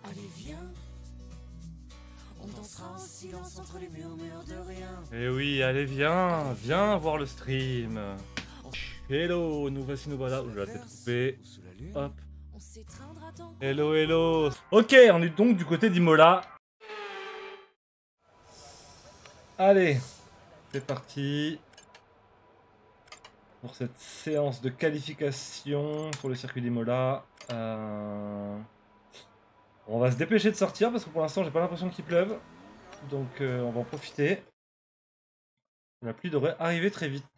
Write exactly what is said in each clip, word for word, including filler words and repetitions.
Allez viens, on dansera en silence entre les murmures de rien. Eh oui, allez viens, viens voir le stream. Hello, nous voici, nous voilà. Je vais la tête coupée. Hop. On s'étreindra tant qu'on Hello, hello. Ok, on est donc du côté d'Imola. Allez, c'est parti pour cette séance de qualification sur le circuit d'Imola. Euh... On va se dépêcher de sortir parce que pour l'instant j'ai pas l'impression qu'il pleuve. Donc euh, on va en profiter. La pluie devrait arriver très vite.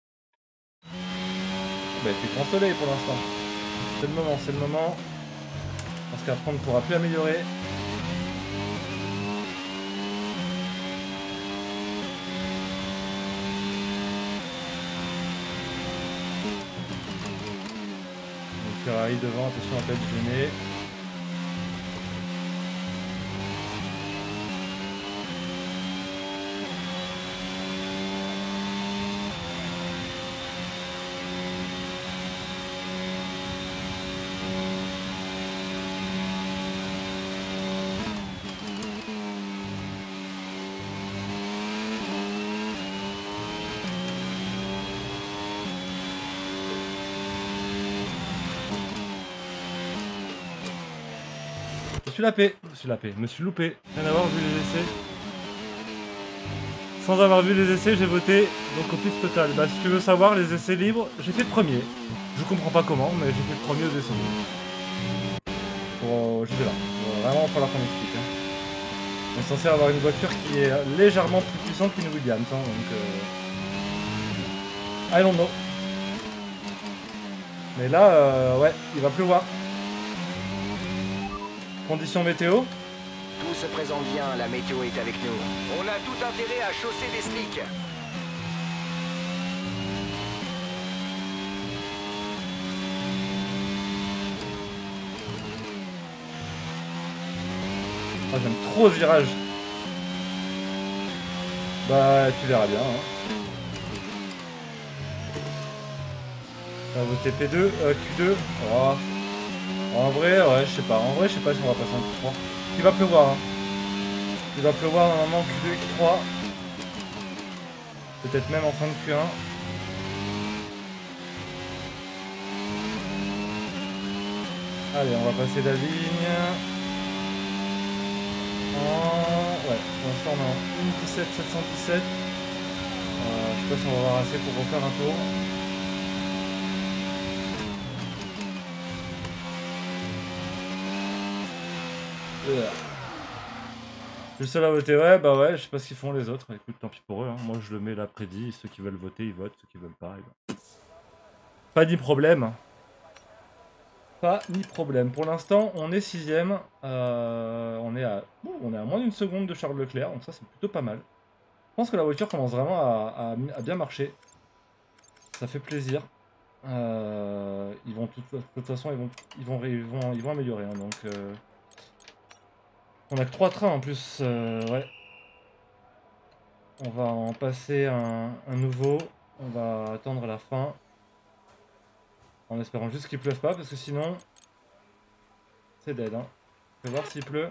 Bah, il fait grand soleil pour l'instant. C'est le moment, c'est le moment. Parce qu'après on ne pourra plus améliorer. Donc Ferrari devant, attention à pas être gêné. Je suis lapé, je suis lapé, me suis loupé, rien à voir vu les essais. Sans avoir vu les essais, j'ai voté donc au pif total. Bah si tu veux savoir, les essais libres, j'ai fait le premier. Je comprends pas comment, mais j'ai fait le premier aux essais libres. Bon, j'étais là. Bon, vraiment, il va falloir qu'on explique. Hein. On est censé avoir une voiture qui est légèrement plus puissante qu'une Williams, hein, donc... Euh... I don't know. Mais là, euh, ouais, il va pleuvoir. Conditions météo. Tout se présente bien, la météo est avec nous. On a tout intérêt à chausser des slicks. Ah, j'aime trop ce virage. Bah, tu verras bien. Hein. On va voter P deux, euh, Q deux. Oh. En vrai, ouais, je sais pas. En vrai, je sais pas si on va passer en Q trois. Il va pleuvoir. Hein. Il va pleuvoir normalement Q deux, Q trois. Peut-être même en fin de Q un. Allez, on va passer la ligne. En... Ouais, pour l'instant on est en un dix-sept sept cent dix-sept. Euh, je sais pas si on va avoir assez pour refaire un tour. Je suis seul à voter, ouais, bah ouais, je sais pas ce qu'ils font les autres. Écoute, tant pis pour eux, hein. Moi je le mets là prédit. Ceux qui veulent voter, ils votent. Ceux qui veulent pas, ils votent. Pas ni problème. Pas ni problème. Pour l'instant, on est sixième. Euh, on est à, bon, on est à moins d'une seconde de Charles Leclerc, donc ça c'est plutôt pas mal. Je pense que la voiture commence vraiment à, à, à bien marcher. Ça fait plaisir. Euh, ils vont de toute façon, ils vont, ils vont, ils vont, ils vont améliorer. Hein, donc, euh, on a que trois trains en plus. Euh, ouais. On va en passer un, un nouveau. On va attendre la fin. En espérant juste qu'il pleuve pas, parce que sinon, c'est dead. Hein. On va voir s'il pleut.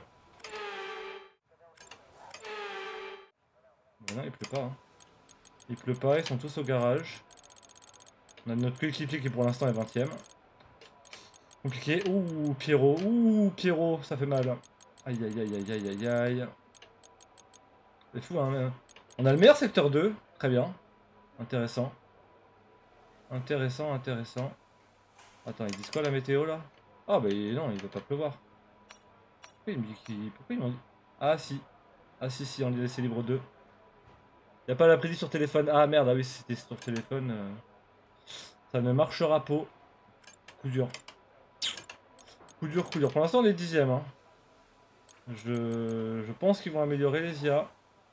Mais non, il pleut pas. Hein. Il pleut pas, ils sont tous au garage. On a notre coéquipier qui pour l'instant est vingtième. Compliqué. Ouh, Pierrot. Ouh, Pierrot, ça fait mal. Aïe, aïe, aïe, aïe, aïe, aïe, aïe. C'est fou, hein. Mais... On a le meilleur secteur deux. Très bien. Intéressant. Intéressant, intéressant. Attends, ils disent quoi la météo là? Ah bah non, il va pas pleuvoir. Pourquoi il me dit qu'il... Pourquoi ils m'ont dit... Ah si. Ah si, si, on est laissé libre deux. Y a pas la prédit sur téléphone. Ah merde, ah oui, si c'était sur téléphone. Euh... Ça ne marchera pas. Coup dur. Coup dur, coup dur. Pour l'instant, on est dixième. Hein. Je... Je pense qu'ils vont améliorer les I A.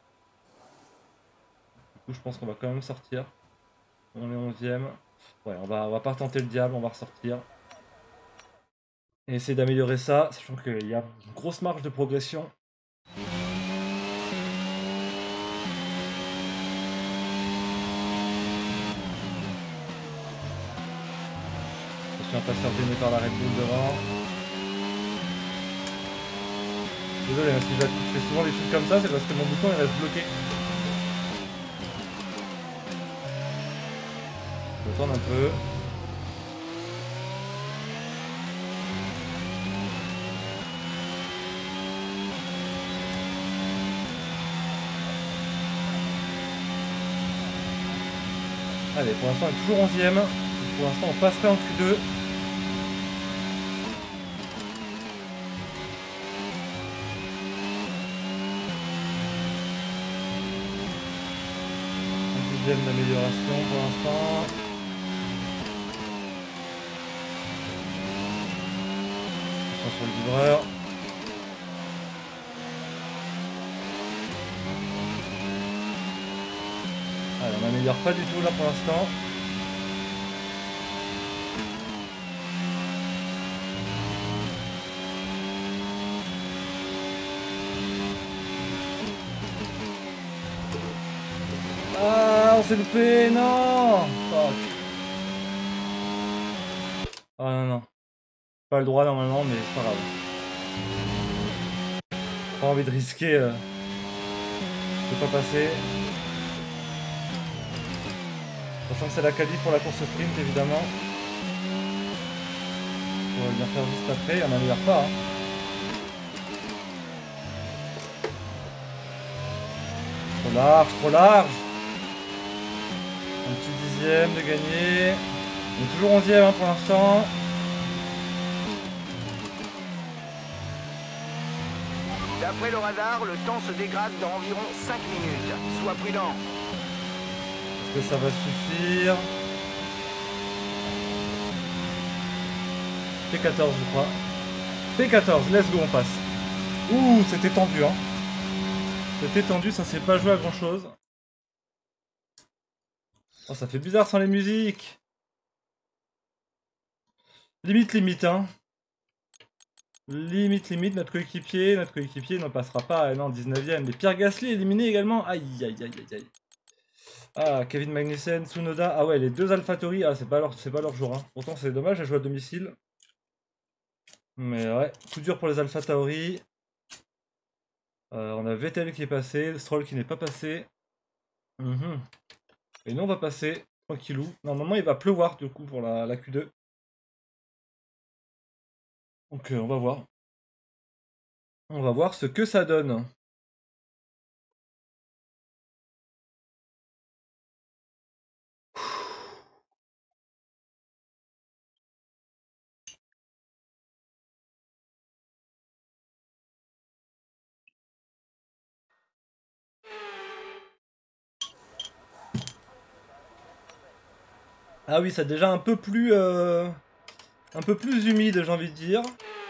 Du coup, je pense qu'on va quand même sortir. On est onzième. Ouais, on va, on va pas tenter le diable, on va ressortir. Et essayer d'améliorer ça, sachant qu'il y a une grosse marge de progression. Je suis un passeur gêné par la Red Bull devant. Désolé, hein, si je fais souvent des trucs comme ça, c'est parce que mon bouton il reste bloqué. Je tourne un peu. Allez, pour l'instant on est toujours onzième. Pour l'instant on passerait en Q deux. Un dixième d'amélioration pour l'instant. Attention sur le livreur. Allez, on n'améliore pas du tout là pour l'instant. Ah, on s'est loupé, non. Fuck. Ah non, non. Pas le droit normalement, mais c'est pas grave. Pas envie de risquer. Euh... Je peux pas passer. Sachant que c'est la qualif pour la course sprint évidemment. On va bien faire juste après, on n'améliore pas. Hein. Trop large, trop large. Un petit dixième de gagner. On est toujours onzième hein, pour l'instant. D'après le radar, le temps se dégrade dans environ cinq minutes. Sois prudent. Est-ce que ça va suffire? P quatorze je crois. P quatorze, let's go, on passe. Ouh, c'était tendu hein. C'était tendu, ça s'est pas joué à grand chose. Oh, ça fait bizarre sans les musiques. Limite, limite hein. Limite, limite, notre coéquipier, notre coéquipier n'en passera pas, non, dix-neuvième. Mais Pierre Gasly éliminé également. Aïe, aïe, aïe, aïe, aïe. Ah, Kevin Magnussen, Tsunoda. Ah ouais, les deux AlphaTauri. Ah, c'est pas leur, c'est pas leur jour. Hein. Pourtant, c'est dommage, elle joue à domicile. Mais ouais, tout dur pour les AlphaTauri. Euh, on a Vettel qui est passé, Stroll qui n'est pas passé. Mmh. Et nous, on va passer tranquillou. Normalement, il va pleuvoir du coup pour la, la Q deux. Donc, euh, on va voir. On va voir ce que ça donne. Ah oui, c'est déjà un peu plus euh, un peu plus humide, j'ai envie de dire.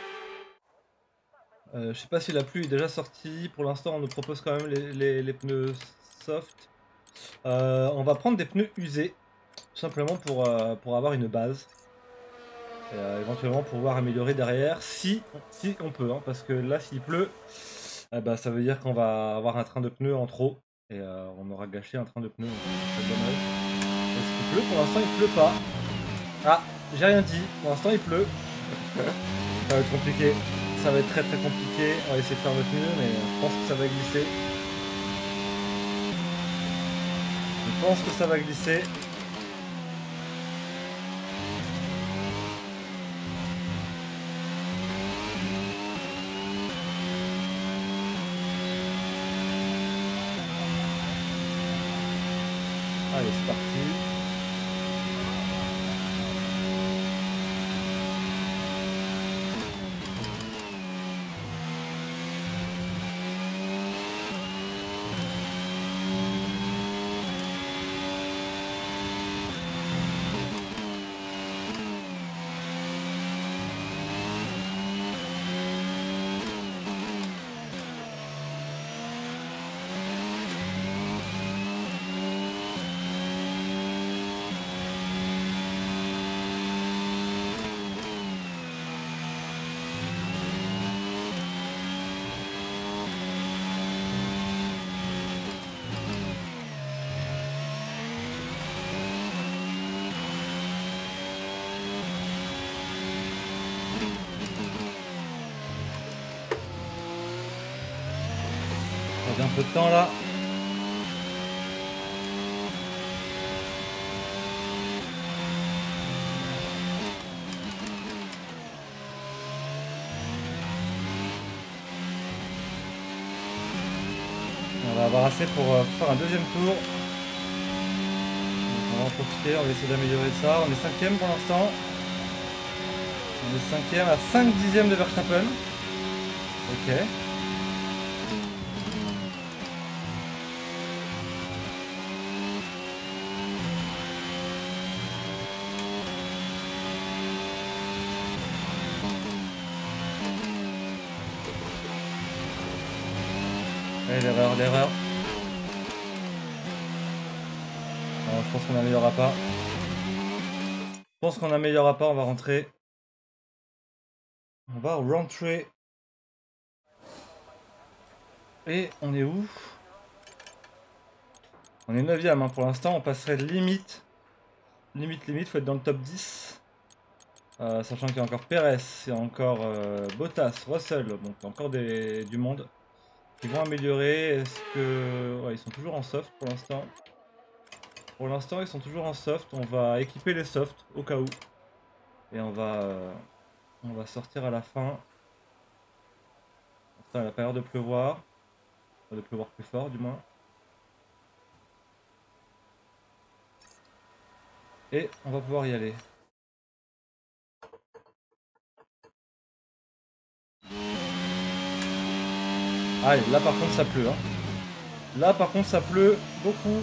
Euh, je sais pas si la pluie est déjà sortie. Pour l'instant, on nous propose quand même les, les, les pneus soft. Euh, on va prendre des pneus usés, tout simplement pour, euh, pour avoir une base. Et euh, éventuellement pouvoir améliorer derrière, si, si on peut. Hein, parce que là, s'il pleut, eh ben, ça veut dire qu'on va avoir un train de pneus en trop. Et euh, on aura gâché un train de pneus. C'est dommage. Est-ce qu'il pleut? Pour l'instant, il pleut pas. Ah, j'ai rien dit. Pour l'instant, il pleut. Ça va être compliqué. Ça va être très très compliqué. On va essayer de faire notre mieux, mais je pense que ça va glisser. Je pense que ça va glisser. Allez, c'est parti. perdu un peu de temps là. On va avoir assez pour euh, faire un deuxième tour. Donc on va en profiter, on va essayer d'améliorer ça. On est cinquième pour l'instant. On est cinquième à cinq dixièmes de Verstappen. Ok. Allez, l'erreur, l'erreur. Non, je pense qu'on n'améliorera pas. Je pense qu'on n'améliorera pas, on va rentrer. On va rentrer. Et on est où? On est neuvième hein, pour l'instant, on passerait limite. Limite, limite, faut être dans le top dix. Euh, sachant qu'il y a encore Perez, il y a encore euh, Bottas, Russell, donc encore des, du monde qui vont améliorer. Est-ce que... Ouais, ils sont toujours en soft pour l'instant. Pour l'instant, ils sont toujours en soft. On va équiper les softs au cas où. Et on va, euh, on va sortir à la fin. Il a pas l'air de pleuvoir. De pleuvoir plus fort, du moins. Et on va pouvoir y aller. Allez, là par contre ça pleut. Hein. Là par contre ça pleut beaucoup.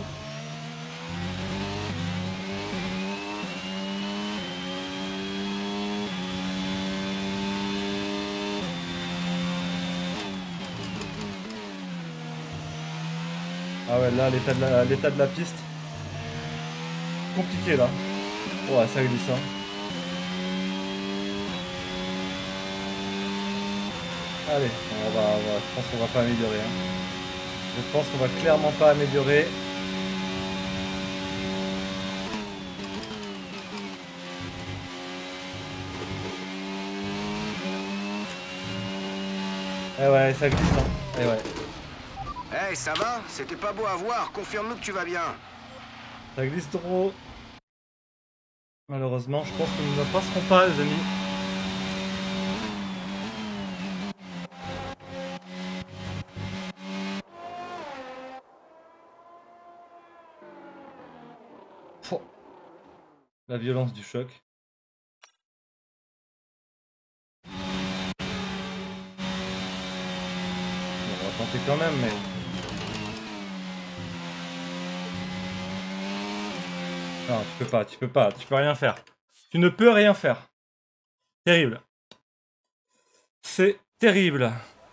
Ah ouais, là l'état de la, l'état de la piste. Compliqué là. Ouais, ça glisse. Hein. Allez, on va, on va, je pense qu'on va pas améliorer. Hein. Je pense qu'on va clairement pas améliorer. Eh ouais, ça glisse. Hein. Eh ouais. Hey, ça va? C'était pas beau à voir, confirme-nous que tu vas bien. Ça glisse trop. Malheureusement, je pense que nous ne passerons pas, les amis. Oh. La violence du choc. On va tenter quand même, mais... Non, tu peux pas, tu peux pas, tu peux rien faire. Tu ne peux rien faire. Terrible. C'est terrible.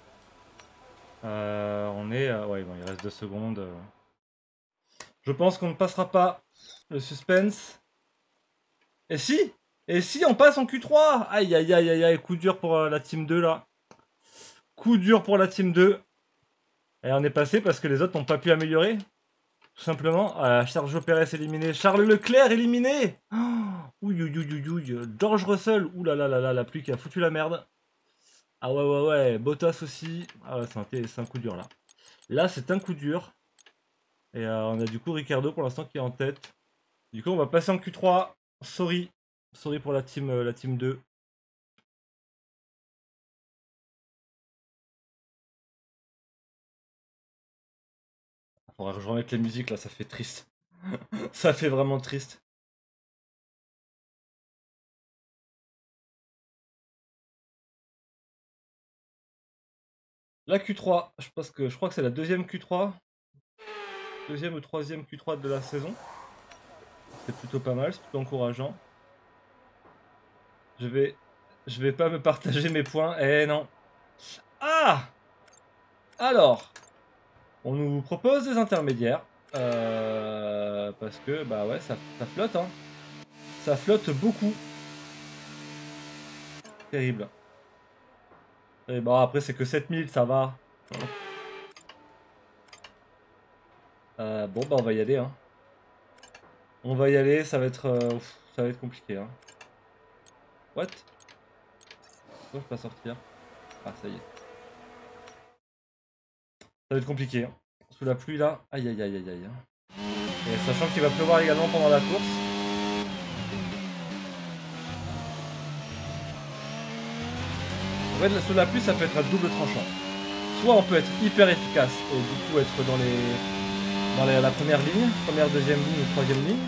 Euh, on est... Euh, ouais, bon, il reste deux secondes. Je pense qu'on ne passera pas le suspense. Et si? Et si on passe en Q trois? Aïe, aïe, aïe, aïe, aïe, coup dur pour euh, la team deux, là. Coup dur pour la team deux. Et on est passé parce que les autres n'ont pas pu améliorer. Tout simplement. Euh, Sergio Perez éliminé. Charles Leclerc éliminé. Oh, ouille, ouille, ouille, ouille. George Russell. Ouh là là là là, la pluie qui a foutu la merde. Ah ouais, ouais, ouais. Bottas aussi. Ah ouais, c'est un, un coup dur là. Là, c'est un coup dur. Et euh, on a du coup Ricardo pour l'instant qui est en tête. Du coup, on va passer en Q trois. Sorry. Sorry pour la team, euh, la team deux. Faudrait que je remette les musiques là, ça fait triste. Ça fait vraiment triste. La Q trois, je pense que je crois que c'est la deuxième Q trois. Deuxième ou troisième Q trois de la saison. C'est plutôt pas mal, c'est plutôt encourageant. Je vais. Je vais pas me partager mes points. Eh non. Ah! Alors. On nous propose des intermédiaires. Euh, parce que bah ouais, ça, ça flotte hein. Ça flotte beaucoup. Terrible. Et bon après c'est que sept mille, ça va. Euh, bon bah on va y aller hein. On va y aller, ça va être euh, ça va être compliqué hein. What? Pourquoi je peux pas sortir? Ah ça y est. va être compliqué. Sous la pluie là, aïe aïe aïe aïe aïe. Et sachant qu'il va pleuvoir également pendant la course. En fait, sous la pluie, ça peut être à double tranchant. Soit on peut être hyper efficace et du coup être dans les dans les, la première ligne, première, deuxième ligne ou troisième ligne.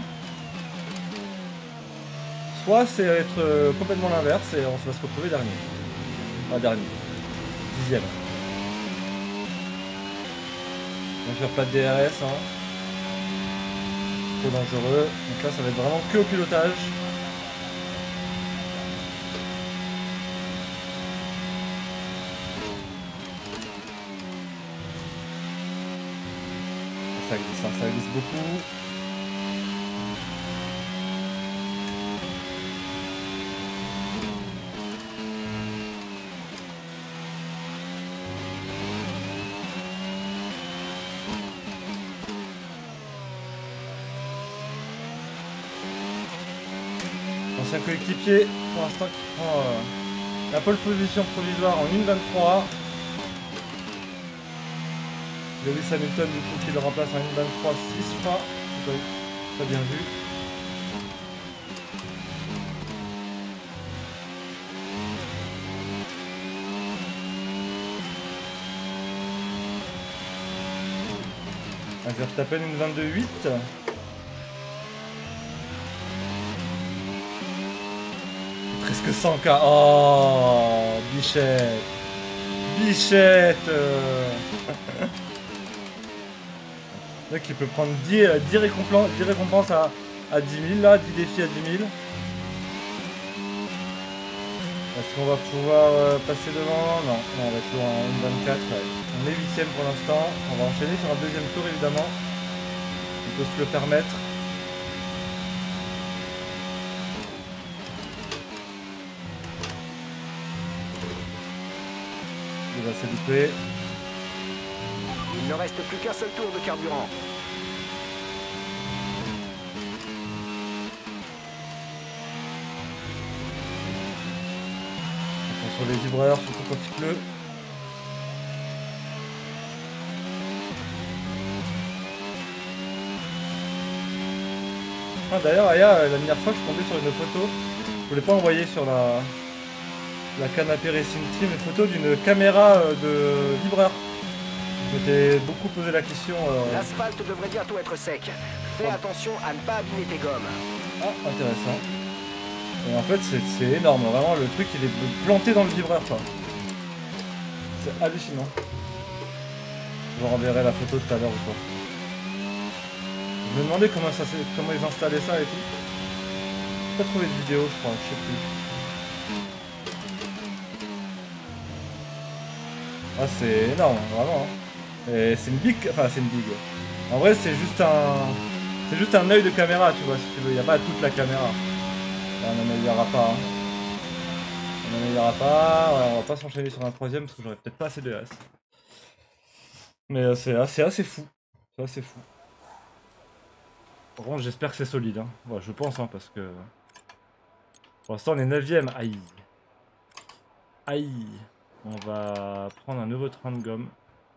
Soit c'est être euh, complètement l'inverse et on va se retrouver dernier. Pas dernier. Dixième. On va faire pas de D R S, hein. Trop dangereux. Donc là ça va être vraiment que au pilotage. Ça glisse, hein, ça glisse beaucoup. Ancien coéquipier pour l'instant qui prend euh, la pole position provisoire en une vingt-trois. Lewis Hamilton du coup qui le remplace en une vingt-trois six je crois. Pas bien vu. Max Verstappen une vingt-deux huit. Presque cent K. Oh, Bichette. Bichette. Le mec il peut prendre dix, dix récompenses, dix récompenses à, à dix mille là, dix défis à dix mille. Est-ce qu'on va pouvoir euh, passer devant? Non, non, on va être toujours en une vingt-quatre. Ouais. On est huitième pour l'instant. On va enchaîner sur un deuxième tour évidemment. On peut se le permettre. Il va s'éduper. Il ne reste plus qu'un seul tour de carburant. Sur les vibreurs, surtout quand il pleut. Ah, d'ailleurs, Aya, la dernière fois, je suis tombé sur une photo. Je voulais pas envoyer sur la, la Canapé Racing Team une photo d'une caméra de vibreur. Je m'étais beaucoup posé la question. Euh... L'asphalte devrait bientôt être sec. Fais oh. attention à ne pas abîmer tes gommes. Ah, intéressant. Et en fait, c'est énorme. Vraiment, le truc, il est planté dans le vibreur, quoi. C'est hallucinant. Je vous renverrai la photo tout à l'heure ou quoi. Je me demandais comment, ça, comment ils installaient ça et tout. J'ai pas trouvé de vidéo, je crois. Je sais plus. Ah, c'est énorme, vraiment. Hein. Et c'est une big... Enfin, c'est une big. En vrai, c'est juste un... C'est juste un œil de caméra, tu vois, si tu veux. Il n'y a pas toute la caméra. Là, on n'améliorera pas. Hein. On n'améliorera pas. Ouais, on va pas s'enchaîner sur un troisième parce que j'aurais peut-être pas assez de D R S. Mais euh, c'est assez, assez fou. C'est assez fou. Par contre, j'espère que c'est solide. Hein. Ouais, je pense, hein, parce que... Pour l'instant, on est neuvième. Aïe. Aïe. On va prendre un nouveau train de gomme.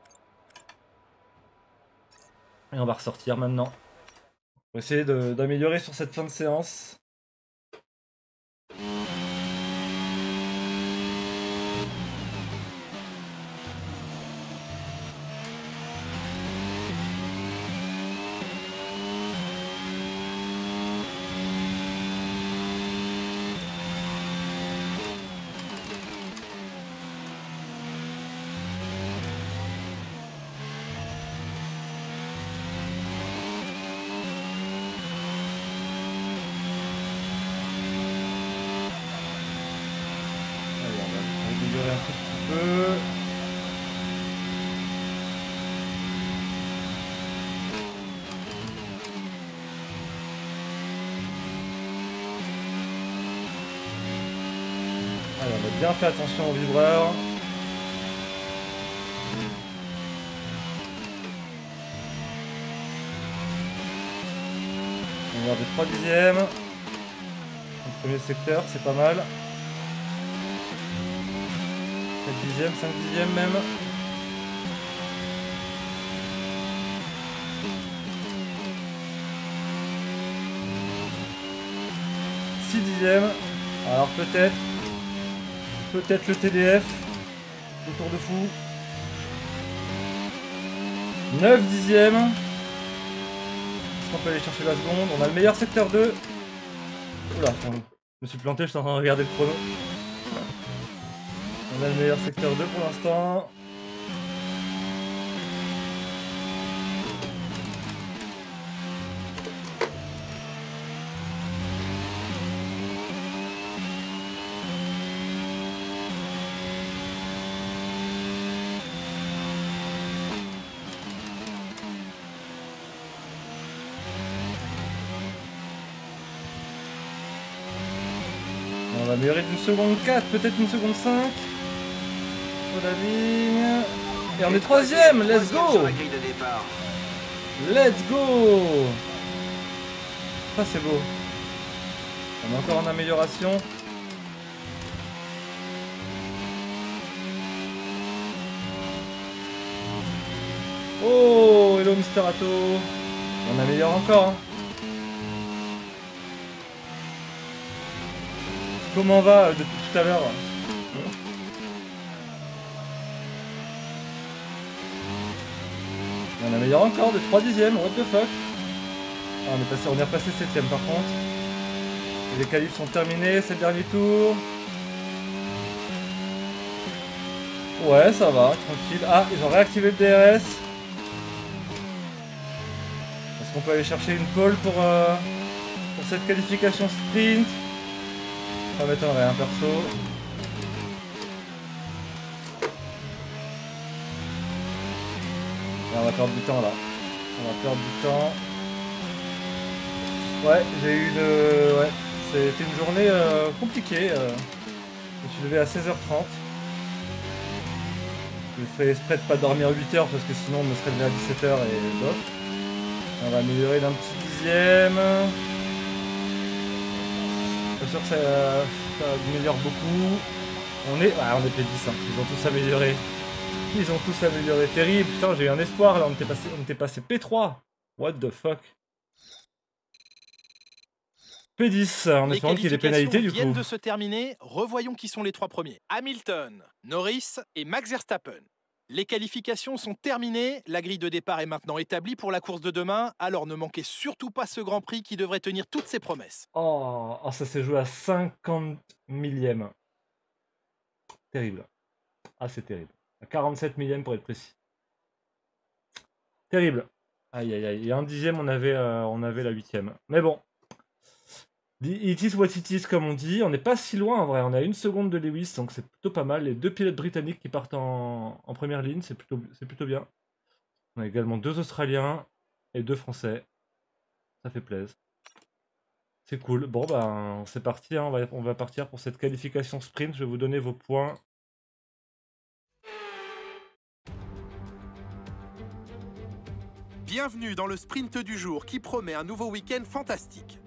Et on va ressortir maintenant. On va essayer d'améliorer sur cette fin de séance. Bien fait attention au vibreur. On va des trois dixièmes. Le premier secteur, c'est pas mal. quatre dixièmes, cinq dixièmes même. six dixièmes. Alors peut-être, peut-être le T D F, le tour de fou. neuf dixièmes. Est-ce qu'on peut aller chercher la seconde? On a le meilleur secteur deux. Oula, je me suis planté, je suis en train de regarder le chrono. On a le meilleur secteur deux pour l'instant. On va améliorer d'une seconde quatre, peut-être une seconde cinq. Sur la ligne. Et on est troisième, let's go! Let's go! Ça c'est beau. On est encore en amélioration. Oh, hello Mister Atto. On améliore encore. Hein. Comment va depuis tout à l'heure? On améliore encore de trois dixièmes, what the fuck. Ah, on est passé, on est repassé septième par contre. Et les qualifs sont terminés, c'est le dernier tour. Ouais, ça va, tranquille. Ah, ils ont réactivé le D R S. Est-ce qu'on peut aller chercher une pole pour, euh, pour cette qualification sprint? Ça m'étonnerait, un perso. On va perdre du temps là. On va perdre du temps. Ouais, j'ai eu une... Ouais, c'était une journée euh, compliquée. Euh. Je me suis levé à seize heures trente. Je ferais exprès de pas dormir huit heures parce que sinon on me serait levé à dix-sept heures et bof. On va améliorer d'un petit dixième. Je suis sûr que ça, ça améliore beaucoup. On est... Ah, on est P dix, hein. Ils ont tous amélioré. Ils ont tous amélioré. Terrible. Putain, j'ai eu un espoir là. On était passé, on était passé P trois. What the fuck. P dix, en espérant qu'il y ait des pénalités du coup. Les qualifications viennent de se terminer. Revoyons qui sont les trois premiers. Hamilton, Norris et Max Verstappen. Les qualifications sont terminées. La grille de départ est maintenant établie pour la course de demain. Alors ne manquez surtout pas ce Grand Prix qui devrait tenir toutes ses promesses. Oh, oh ça s'est joué à cinquante millièmes. Terrible. Ah, c'est terrible. À quarante-sept millièmes pour être précis. Terrible. Aïe aïe aïe. Et un dixième, on avait, euh, on avait la huitième. Mais bon. It is what it is, comme on dit. On n'est pas si loin en vrai. On a une seconde de Lewis, donc c'est plutôt pas mal. Les deux pilotes britanniques qui partent en, en première ligne, c'est plutôt, c'est plutôt bien. On a également deux Australiens et deux Français. Ça fait plaisir. C'est cool. Bon, ben, c'est parti. Hein. On, va, on va partir pour cette qualification sprint. Je vais vous donner vos points. Bienvenue dans le sprint du jour qui promet un nouveau week-end fantastique.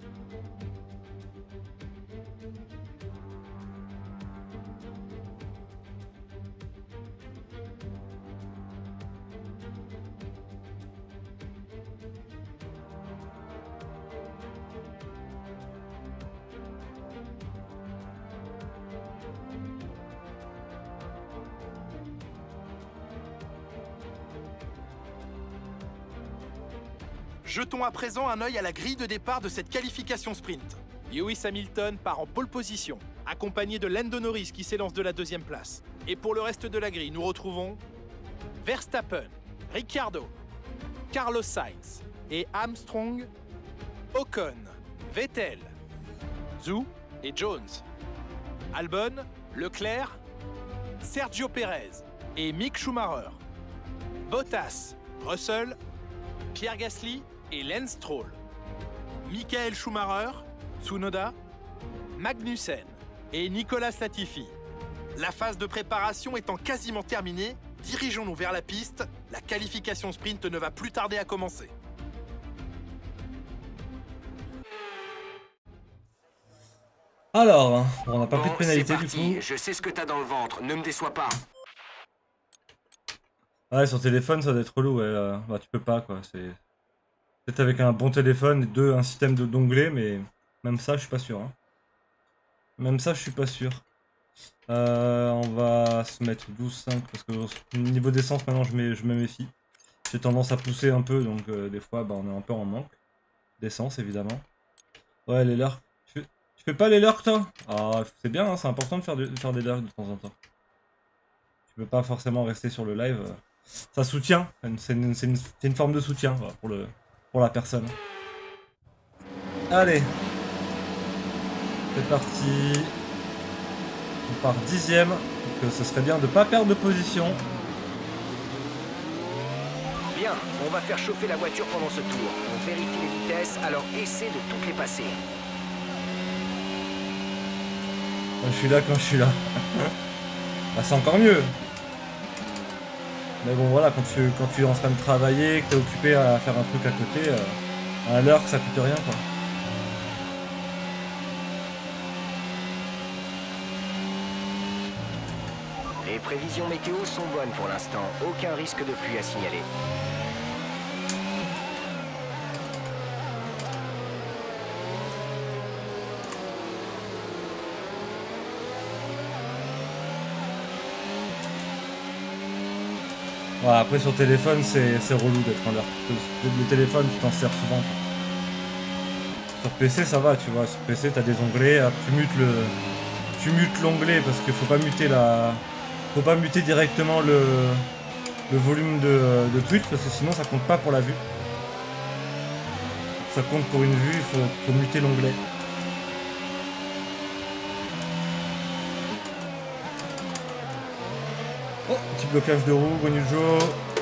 Jetons à présent un œil à la grille de départ de cette qualification sprint. Lewis Hamilton part en pole position, accompagné de Lando Norris qui s'élance de la deuxième place. Et pour le reste de la grille, nous retrouvons Verstappen, Ricciardo, Carlos Sainz et Armstrong, Ocon, Vettel, Zhou et Jones, Albon, Leclerc, Sergio Perez et Mick Schumacher, Bottas, Russell, Pierre Gasly et Lance Stroll, Michael Schumacher, Tsunoda, Magnussen et Nicolas Latifi. La phase de préparation étant quasiment terminée, dirigeons-nous vers la piste. La qualification sprint ne va plus tarder à commencer. Alors, on n'a pas bon, pris de pénalité du coup. Je sais ce que t'as dans le ventre, ne me déçois pas. Ouais, sur téléphone, ça doit être relou. Ouais. Euh, bah, tu peux pas, quoi. C'est peut-être avec un bon téléphone et deux, un système de d'onglets, mais même ça, je suis pas sûr. Hein. Même ça, je suis pas sûr. Euh, on va se mettre douze cinq parce que au niveau d'essence, maintenant, je, mets, je me méfie. J'ai tendance à pousser un peu, donc euh, des fois, bah, on est un peu en manque d'essence, évidemment. Ouais, les lurks. Tu fais, tu fais pas les lurks, toi? Ah, c'est bien, hein, c'est important de faire, de, de faire des lurks de temps en temps. Tu peux pas forcément rester sur le live. Euh, ça soutient, c'est une, une, une forme de soutien voilà, pour, le, pour la personne. Allez. C'est parti. On part dixième. Donc ce serait bien de pas perdre de position. Bien, on va faire chauffer la voiture pendant ce tour. On vérifie les vitesses, alors essaie de toutes les passer. Quand je suis là, quand je suis là. Bah, c'est encore mieux. Mais bon voilà, quand tu, quand tu es en train de travailler, que tu es occupé à faire un truc à côté, euh, à l'heure que ça coûte rien quoi. Les prévisions météo sont bonnes pour l'instant, aucun risque de pluie à signaler. Ouais, après sur téléphone c'est relou d'être en l'heure. Le téléphone tu t'en sers souvent. Sur P C ça va, tu vois, sur P C t'as des onglets, hop, tu mutes le. Tu mutes l'onglet parce qu'il faut pas muter la. Faut pas muter directement le, le volume de, de Twitch parce que sinon ça compte pas pour la vue. Ça compte pour une vue, il faut, faut muter l'onglet. Oh, petit blocage de roue, Guanyujo.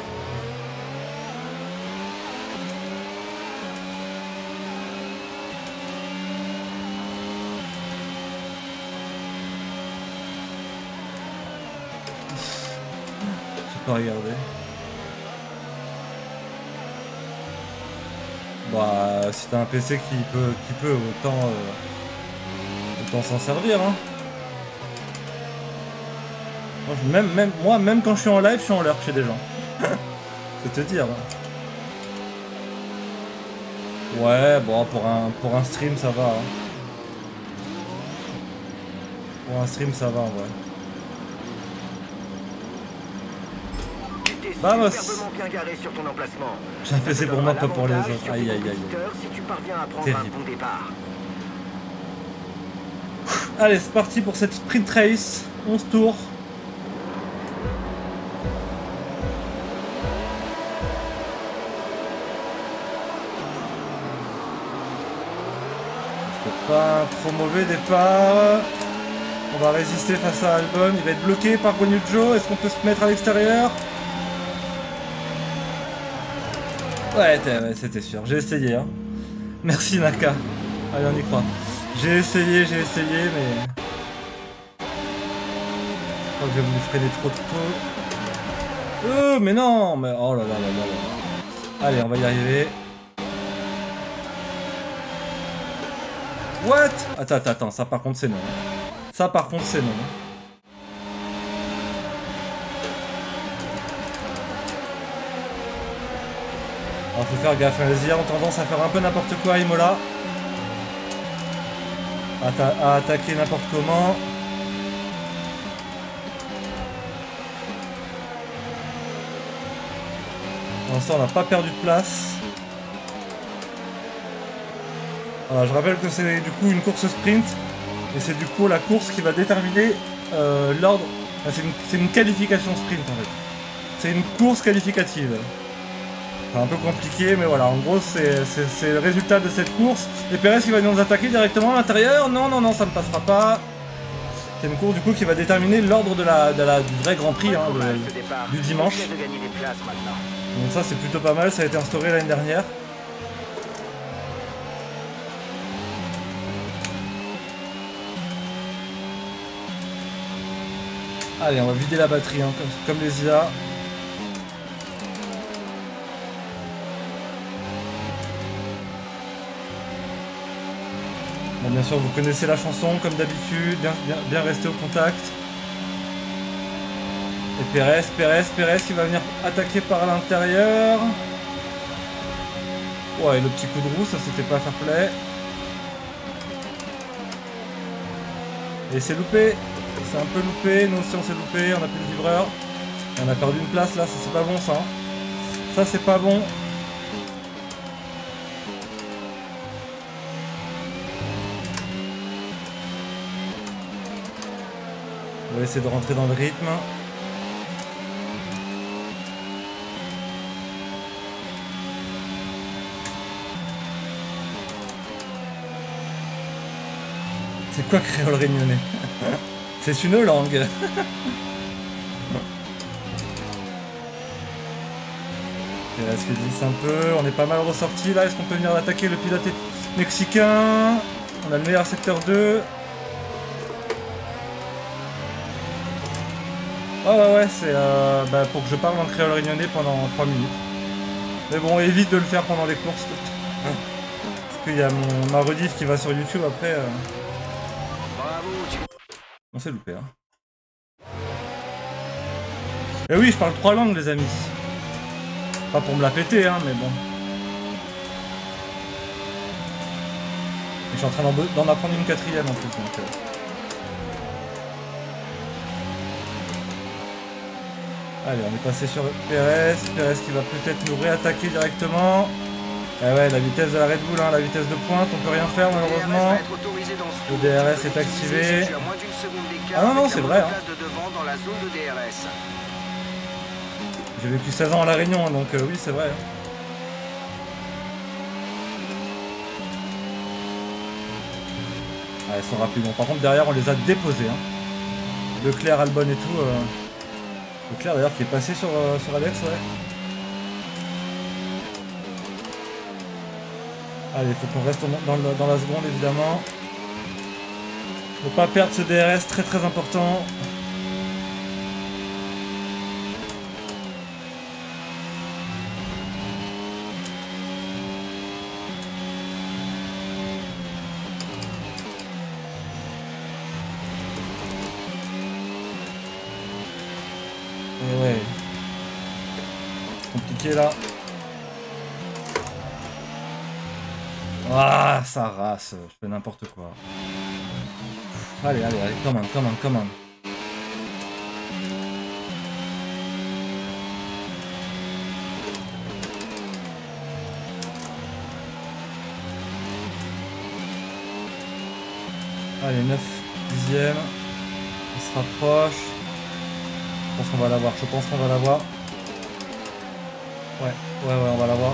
Regarder. Bah si t'as un P C qui peut qui peut autant euh, autant s'en servir hein. Moi, je, même, même, moi même quand je suis en live je suis en lurk chez des gens. C'est te dire. Ouais bon pour un pour un stream ça va hein. Pour un stream ça va en vrai. Vamos. J'ai un P C pour moi, pas pour les autres. Aïe aïe aïe. Terrible. Allez, c'est parti pour cette sprint race. onze tours. C'est pas un trop mauvais départ. On va résister face à Albon. Il va être bloqué par Guanyujo. Est-ce qu'on peut se mettre à l'extérieur? Ouais, ouais c'était sûr, j'ai essayé hein. Merci Naka. Allez on y croit. J'ai essayé, j'ai essayé mais... Je crois que j'ai voulu freiner trop tôt. Euh mais non mais oh là là là là là. Allez on va y arriver. What? Attends, attends, attends, ça par contre c'est non. Ça par contre c'est non. Alors faut faire gaffe, les I A ont tendance à faire un peu n'importe quoi à Imola. À, à attaquer n'importe comment. Pour l'instant on n'a pas perdu de place. Voilà, je rappelle que c'est du coup une course sprint. Et c'est du coup la course qui va déterminer euh, l'ordre. Enfin, c'est une, une qualification sprint en fait. C'est une course qualificative. C'est un peu compliqué, mais voilà, en gros, c'est le résultat de cette course. Et Pérez qui va nous attaquer directement à l'intérieur. Non, non, non, ça ne passera pas. C'est une course du coup qui va déterminer l'ordre de la, de la, du vrai Grand Prix hein, de, du dimanche. Donc ça, c'est plutôt pas mal, ça a été instauré l'année dernière. Allez, on va vider la batterie, hein, comme, comme les I A. Bon, bien sûr, vous connaissez la chanson, comme d'habitude, bien, bien, bien rester au contact. Et Pérez, Pérez, Pérez qui va venir attaquer par l'intérieur. Ouais, et le petit coup de roue, ça c'était pas fair play. Et c'est loupé. C'est un peu loupé. Nous aussi on s'est loupé. On a plus de livreur. Et on a perdu une place là. Ça c'est pas bon ça. Hein. Ça c'est pas bon. On va essayer de rentrer dans le rythme. C'est quoi créole réunionnais? C'est une langue. Là, ce que glisse un peu, on est pas mal ressorti là. Est-ce qu'on peut venir attaquer le pilote mexicain? On a le meilleur secteur deux. Oh ouais ouais, c'est euh, bah, pour que je parle en créole réunionnais pendant trois minutes. Mais bon, évite de le faire pendant les courses. Parce qu'il y a mon, ma rediff qui va sur YouTube après. Euh... On s'est loupé hein. Et oui, je parle trois langues les amis. Pas pour me la péter hein, mais bon. Et je suis en train d'en apprendre une quatrième en plus donc... Euh... Allez, on est passé sur Pérez, Pérez qui va peut-être nous réattaquer directement. Ah ouais, la vitesse de la Red Bull, hein, la vitesse de pointe, on peut rien faire malheureusement. Le D R S est activé. Ah non, non, c'est vrai. Hein. J'ai vécu seize ans à La Réunion, donc euh, oui, c'est vrai. Hein. Ah, ils sont rapides. Bon, par contre, derrière, on les a déposés. Hein. Leclerc, Albon et tout. Euh... Leclerc d'ailleurs qui est passé sur, euh, sur Alex, ouais. Allez, il faut qu'on reste dans, dans, dans la seconde évidemment. Faut pas perdre ce D R S, très très important. Et ouais. Compliqué là. Ah, ça race, je fais n'importe quoi. Allez, allez, allez, come on, come on, come on. Allez, neuf dixième. On se rapproche. Je pense qu'on va l'avoir, je pense qu'on va l'avoir. Ouais, ouais, ouais, on va l'avoir.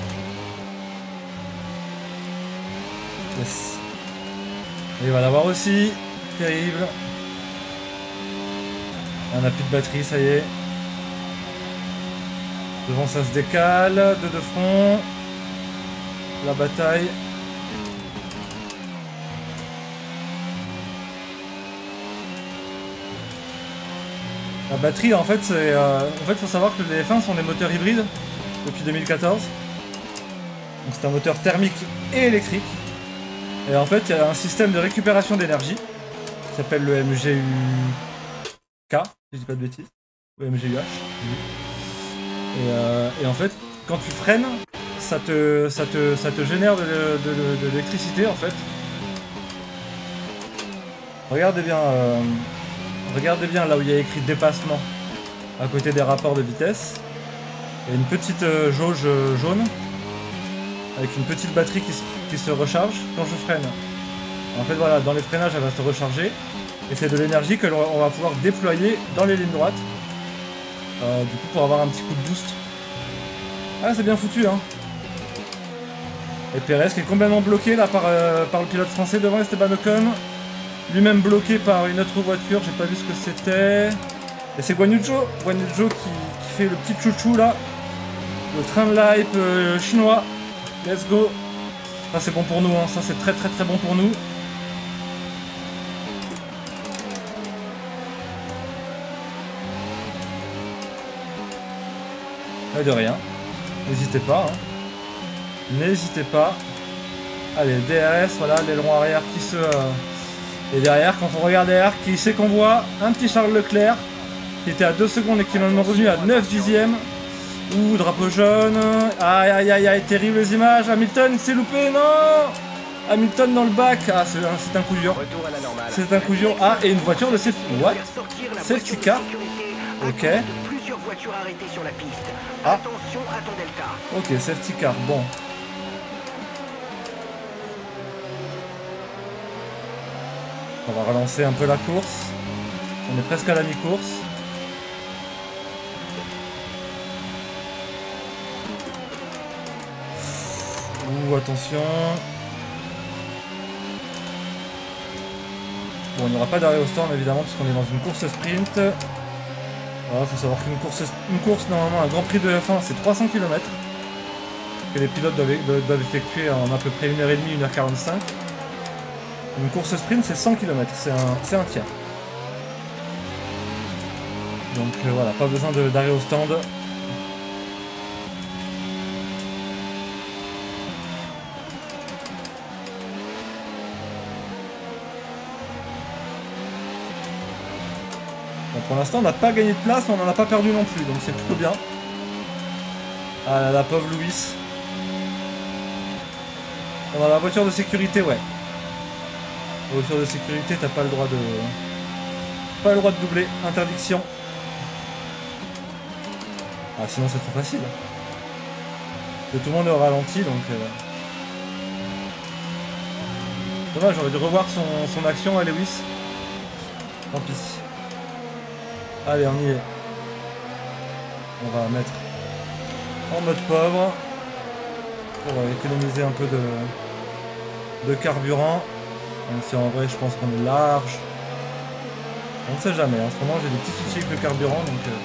Yes. Et il va l'avoir aussi. Terrible. On n'a plus de batterie, ça y est. Devant ça se décale. Deux de front. La bataille. La batterie en fait c'est. Euh, en fait faut savoir que les F un sont des moteurs hybrides depuis deux mille quatorze. Donc c'est un moteur thermique et électrique. Et en fait, il y a un système de récupération d'énergie qui s'appelle le M G U K, si je dis pas de bêtises, ou M G U H. Et, euh, et en fait, quand tu freines, ça te, ça te, ça te génère de, de, de, de l'électricité en fait. Regardez bien, euh, regardez bien là où il y a écrit dépassement, à côté des rapports de vitesse. Il y a une petite euh, jauge jaune avec une petite batterie qui se, qui se recharge quand je freine. En fait voilà, dans les freinages elle va se recharger et c'est de l'énergie que l'on va pouvoir déployer dans les lignes droites euh, du coup pour avoir un petit coup de boost. Ah c'est bien foutu hein. Et Pérez qui est complètement bloqué là par, euh, par le pilote français devant Esteban Ocon, lui-même bloqué par une autre voiture, j'ai pas vu ce que c'était. Et c'est Guan Yu Zhou, Guan Yu Zhou qui, qui fait le petit chouchou là, le train de la hype euh, chinois. Let's go. Ça c'est bon pour nous, hein. Ça c'est très très très bon pour nous. Et de rien. N'hésitez pas. Hein. N'hésitez pas. Allez, D R S, voilà, l'aileron arrière qui se... Et derrière, quand on regarde derrière, qui c'est qu'on voit? Un petit Charles Leclerc qui était à deux secondes et qui est maintenant revenu à neuf dixièmes. Ouh, drapeau jaune. Aïe, aïe, aïe, aïe, terribles images. Hamilton s'est loupé, non. Hamilton dans le bac. Ah, c'est un, c'est un coup dur. Retour à la normale. C'est un coup dur. Ah, et une voiture de safety. What? Safety car. Ok. Plusieurs voitures arrêtées sur la piste. Ah. Attention à ton delta. Ok, safety car. Bon. On va relancer un peu la course. On est presque à la mi-course. Ouh, attention. Bon, il n'y aura pas d'arrêt au stand évidemment parce qu'on est dans une course sprint. Voilà, faut savoir qu'une course, une course normalement, un Grand Prix de F un, c'est trois cents kilomètres que les pilotes doivent, doivent effectuer en à peu près une heure trente, une heure quarante-cinq. Une course sprint, c'est cent kilomètres, c'est un, c'est un tiers. Donc euh, voilà, pas besoin de- d'arrêt au stand. Bon, pour l'instant, on n'a pas gagné de place, mais on n'en a pas perdu non plus, donc c'est plutôt bien. Ah la, la pauvre Louis. On a la voiture de sécurité, ouais. La voiture de sécurité, t'as pas le droit de... Pas le droit de doubler, interdiction. Ah sinon c'est trop facile. Que tout le monde est au ralenti, donc... Euh... Dommage, j'aurais dû revoir son, son action à Lewis. Tant pis. Allez, on y est. On va mettre en mode pauvre pour économiser un peu de, de carburant. Même si en vrai, je pense qu'on est large. On ne sait jamais. En ce moment, j'ai des petits soucis avec le carburant, donc. Euh...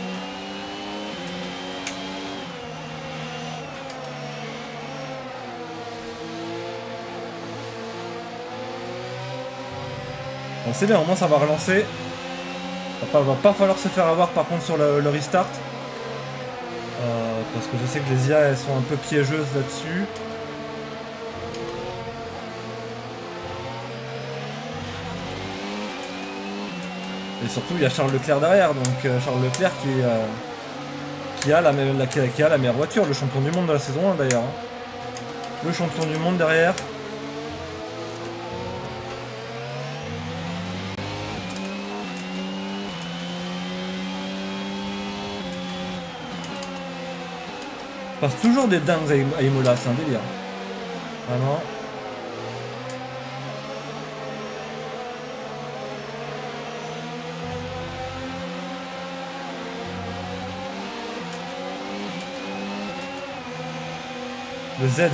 Bon, c'est bien, au moins ça va relancer. Va pas, va pas falloir se faire avoir par contre sur le, le restart. Euh, parce que je sais que les I A elles sont un peu piégeuses là-dessus. Et surtout il y a Charles Leclerc derrière, donc euh, Charles Leclerc qui, euh, qui, a la, la, qui, a, qui a la meilleure voiture, le champion du monde de la saison un d'ailleurs. Hein. Le champion du monde derrière. Passe toujours des dingues à Imola, c'est un délire. Vraiment. Le Z.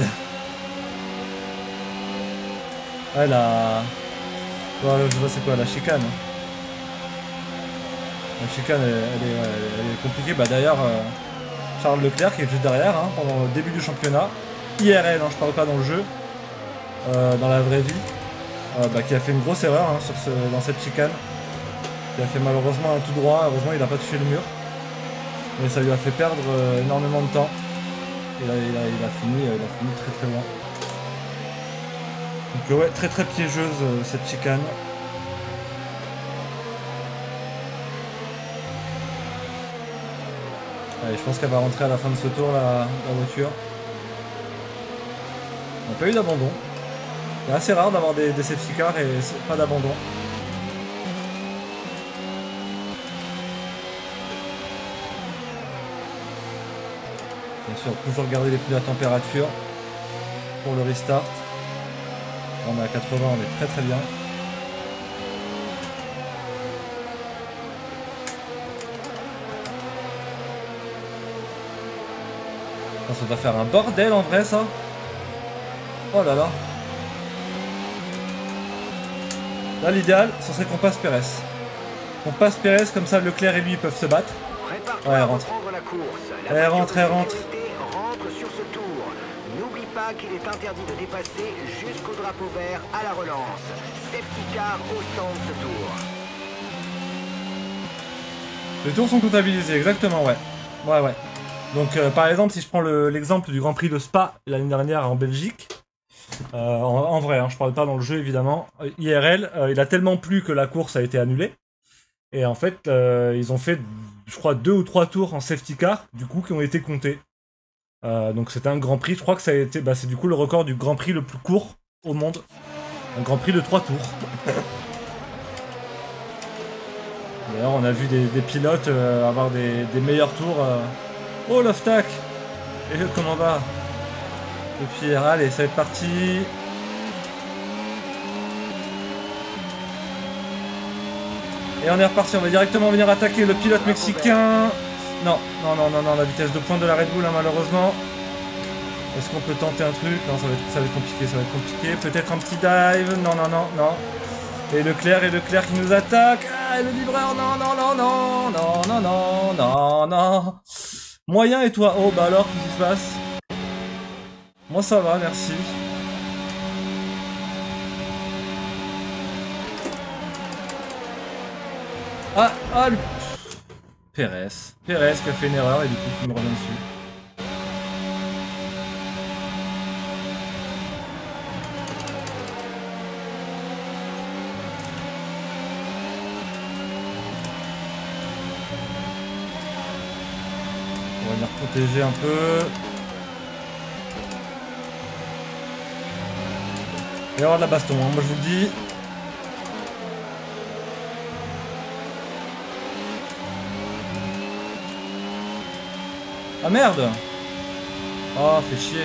Ouais, la... Ouais, je vois c'est quoi, la chicane. La chicane, elle, elle, est, ouais, elle est compliquée. Bah d'ailleurs... Euh... Charles Leclerc qui est juste derrière hein, pendant le début du championnat. I R L, hein, je parle pas dans le jeu, euh, dans la vraie vie, euh, bah, qui a fait une grosse erreur hein, sur ce, dans cette chicane. Qui a fait malheureusement un tout droit, heureusement il n'a pas touché le mur. Mais ça lui a fait perdre euh, énormément de temps. Et là il a, il a, fini, euh, il a fini très très loin. Donc ouais, très très piégeuse euh, cette chicane. Allez, je pense qu'elle va rentrer à la fin de ce tour, la, la voiture. On n'a pas eu d'abandon. C'est assez rare d'avoir des, des safety cars et pas d'abandon. Bien sûr, toujours garder les pneus à température pour le restart. On est à quatre-vingts, on est très très bien. Ça doit faire un bordel en vrai ça. Oh là là. Là l'idéal ce serait qu'on passe Pérez. On passe Pérez comme ça Leclerc et lui peuvent se battre. Ouais elle rentre. Elle rentre, elle rentre. Rentre sur ce tour. N'oublie pas qu'il est interdit de dépasser jusqu'au drapeau vert à la relance. Safety car au stand ce tour. Les tours sont comptabilisés, exactement ouais. Ouais ouais. Donc euh, par exemple si je prends l'exemple le, du Grand Prix de Spa l'année dernière en Belgique, euh, en, en vrai, hein, je parle pas dans le jeu évidemment, I R L, euh, il a tellement plu que la course a été annulée. Et en fait euh, ils ont fait je crois deux ou trois tours en safety car du coup qui ont été comptés. Euh, donc c'était un Grand Prix, je crois que ça a été, bah, c'est du coup le record du Grand Prix le plus court au monde. Un Grand Prix de trois tours. D'ailleurs, on a vu des, des pilotes euh, avoir des, des meilleurs tours. Euh... Oh, Loftac! Et comment va? Et puis, allez, ça va être parti. Et on est reparti, on va directement venir attaquer le pilote mexicain. Non, non, non, non, non, la vitesse de pointe de la Red Bull, hein, malheureusement. Est-ce qu'on peut tenter un truc? Non, ça va, être, ça va être compliqué, ça va être compliqué. Peut-être un petit dive? Non, non, non, non. Et Leclerc, et Leclerc qui nous attaque. Ah, et le livreur, non, non, non, non, non, non, non, non, non. Moyen et toi? Oh, bah alors, qu'est-ce qui se passe? Moi, ça va, merci. Ah, ah, le... Pérez. Pérez qui a fait une erreur et du coup qui me revient dessus. On va venir protéger un peu. Il va y avoir de la baston, hein, moi je vous le dis. Ah merde! Oh, fait chier.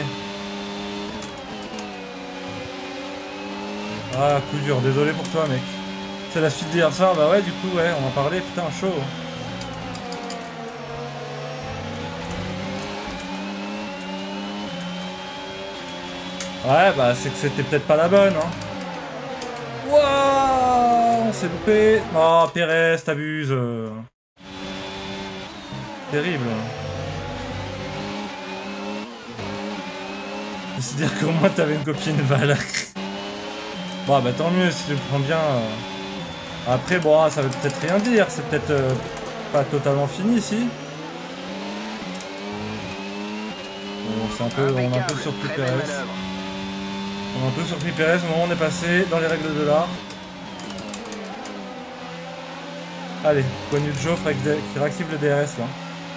Ah, coup dur, désolé pour toi, mec. C'est la suite d'hier soir, bah ouais, du coup, ouais, on en parlait, putain, chaud. Ouais, bah c'est que c'était peut-être pas la bonne, hein. Wouah! On s'est loupé. Oh, Pérez, t'abuses. Terrible. C'est-à-dire qu'au moins t'avais une copine Val. Bon bah tant mieux si tu le prends bien. Après bon ça veut peut-être rien dire, c'est peut-être euh, pas totalement fini ici. Bon, c'est un peu, on a un peu surpris Pérez. On a un peu surpris Pérez au moment où on est passé dans les règles de l'art. Allez, Guanyu Zhou qui réactive le D R S là.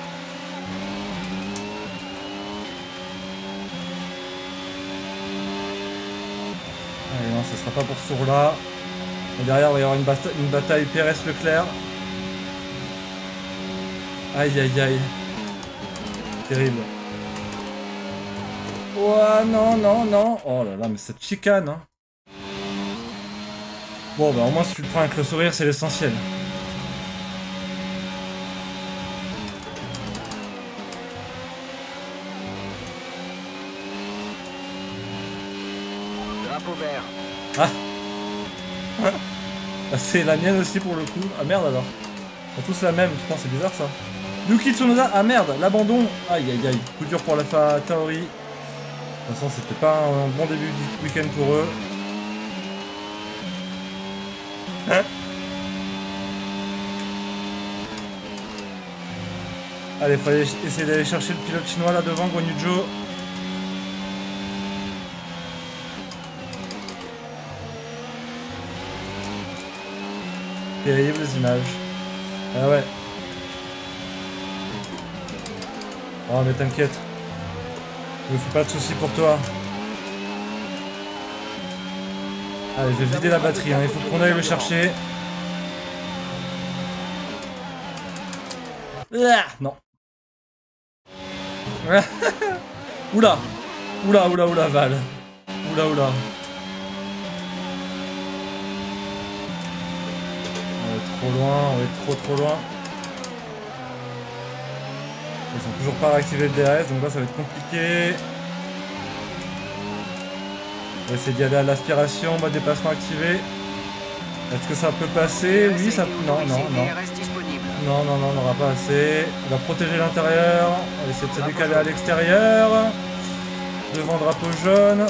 Allez, non, ce sera pas pour ce tour là. Et derrière, il va y avoir une, bata une bataille Pérez-Leclerc. Aïe aïe aïe. Terrible. Oh non, non, non. Oh là là, mais cette chicane. Hein. Bon, bah au moins si tu le prends avec le sourire, c'est l'essentiel. Drapeau vert. Ah. Ah, c'est la mienne aussi pour le coup. Ah merde alors. Ils sont tous la même, putain c'est bizarre ça. Yuki Tsunoda, ah merde, l'abandon. Aïe aïe aïe, coup dur pour la Fa Tauri. De toute façon c'était pas un bon début du week-end pour eux. Hein? Allez, fallait essayer d'aller chercher le pilote chinois là devant, Guanyu Zhou. Terrible les images. Ah ouais. Oh mais t'inquiète. Je me fais pas de soucis pour toi. Allez, je vais vider la batterie, hein. Il faut qu'on aille le chercher. Ah, non. Oula. Oula, oula, oula, Val. Oula, oula. Trop loin, on est trop trop loin. Ils sont toujours pas réactivés le D R S, donc là ça va être compliqué. On va essayer d'y aller à l'aspiration, mode déplacement activé. Est-ce que ça peut passer? Oui, ça peut. Non, non, non. Non, non, non, on n'aura pas assez. On va protéger l'intérieur. On va essayer de se décaler à l'extérieur. Devant drapeau jaune.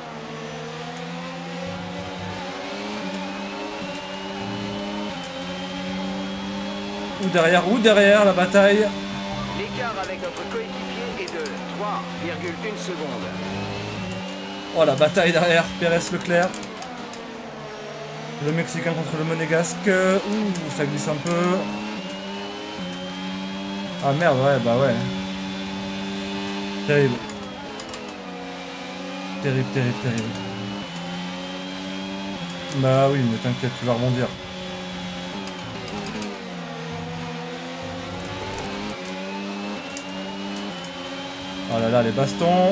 Ou derrière, ou derrière la bataille. L'écart avec notre coéquipier est de trois virgule une secondes. Oh la bataille derrière, Pérez-Leclerc. Le Mexicain contre le Monégasque. Ouh, ça glisse un peu. Ah merde, ouais, bah ouais. Terrible. Terrible, terrible, terrible. Bah oui, mais t'inquiète, tu vas rebondir. Oh là là, les bastons.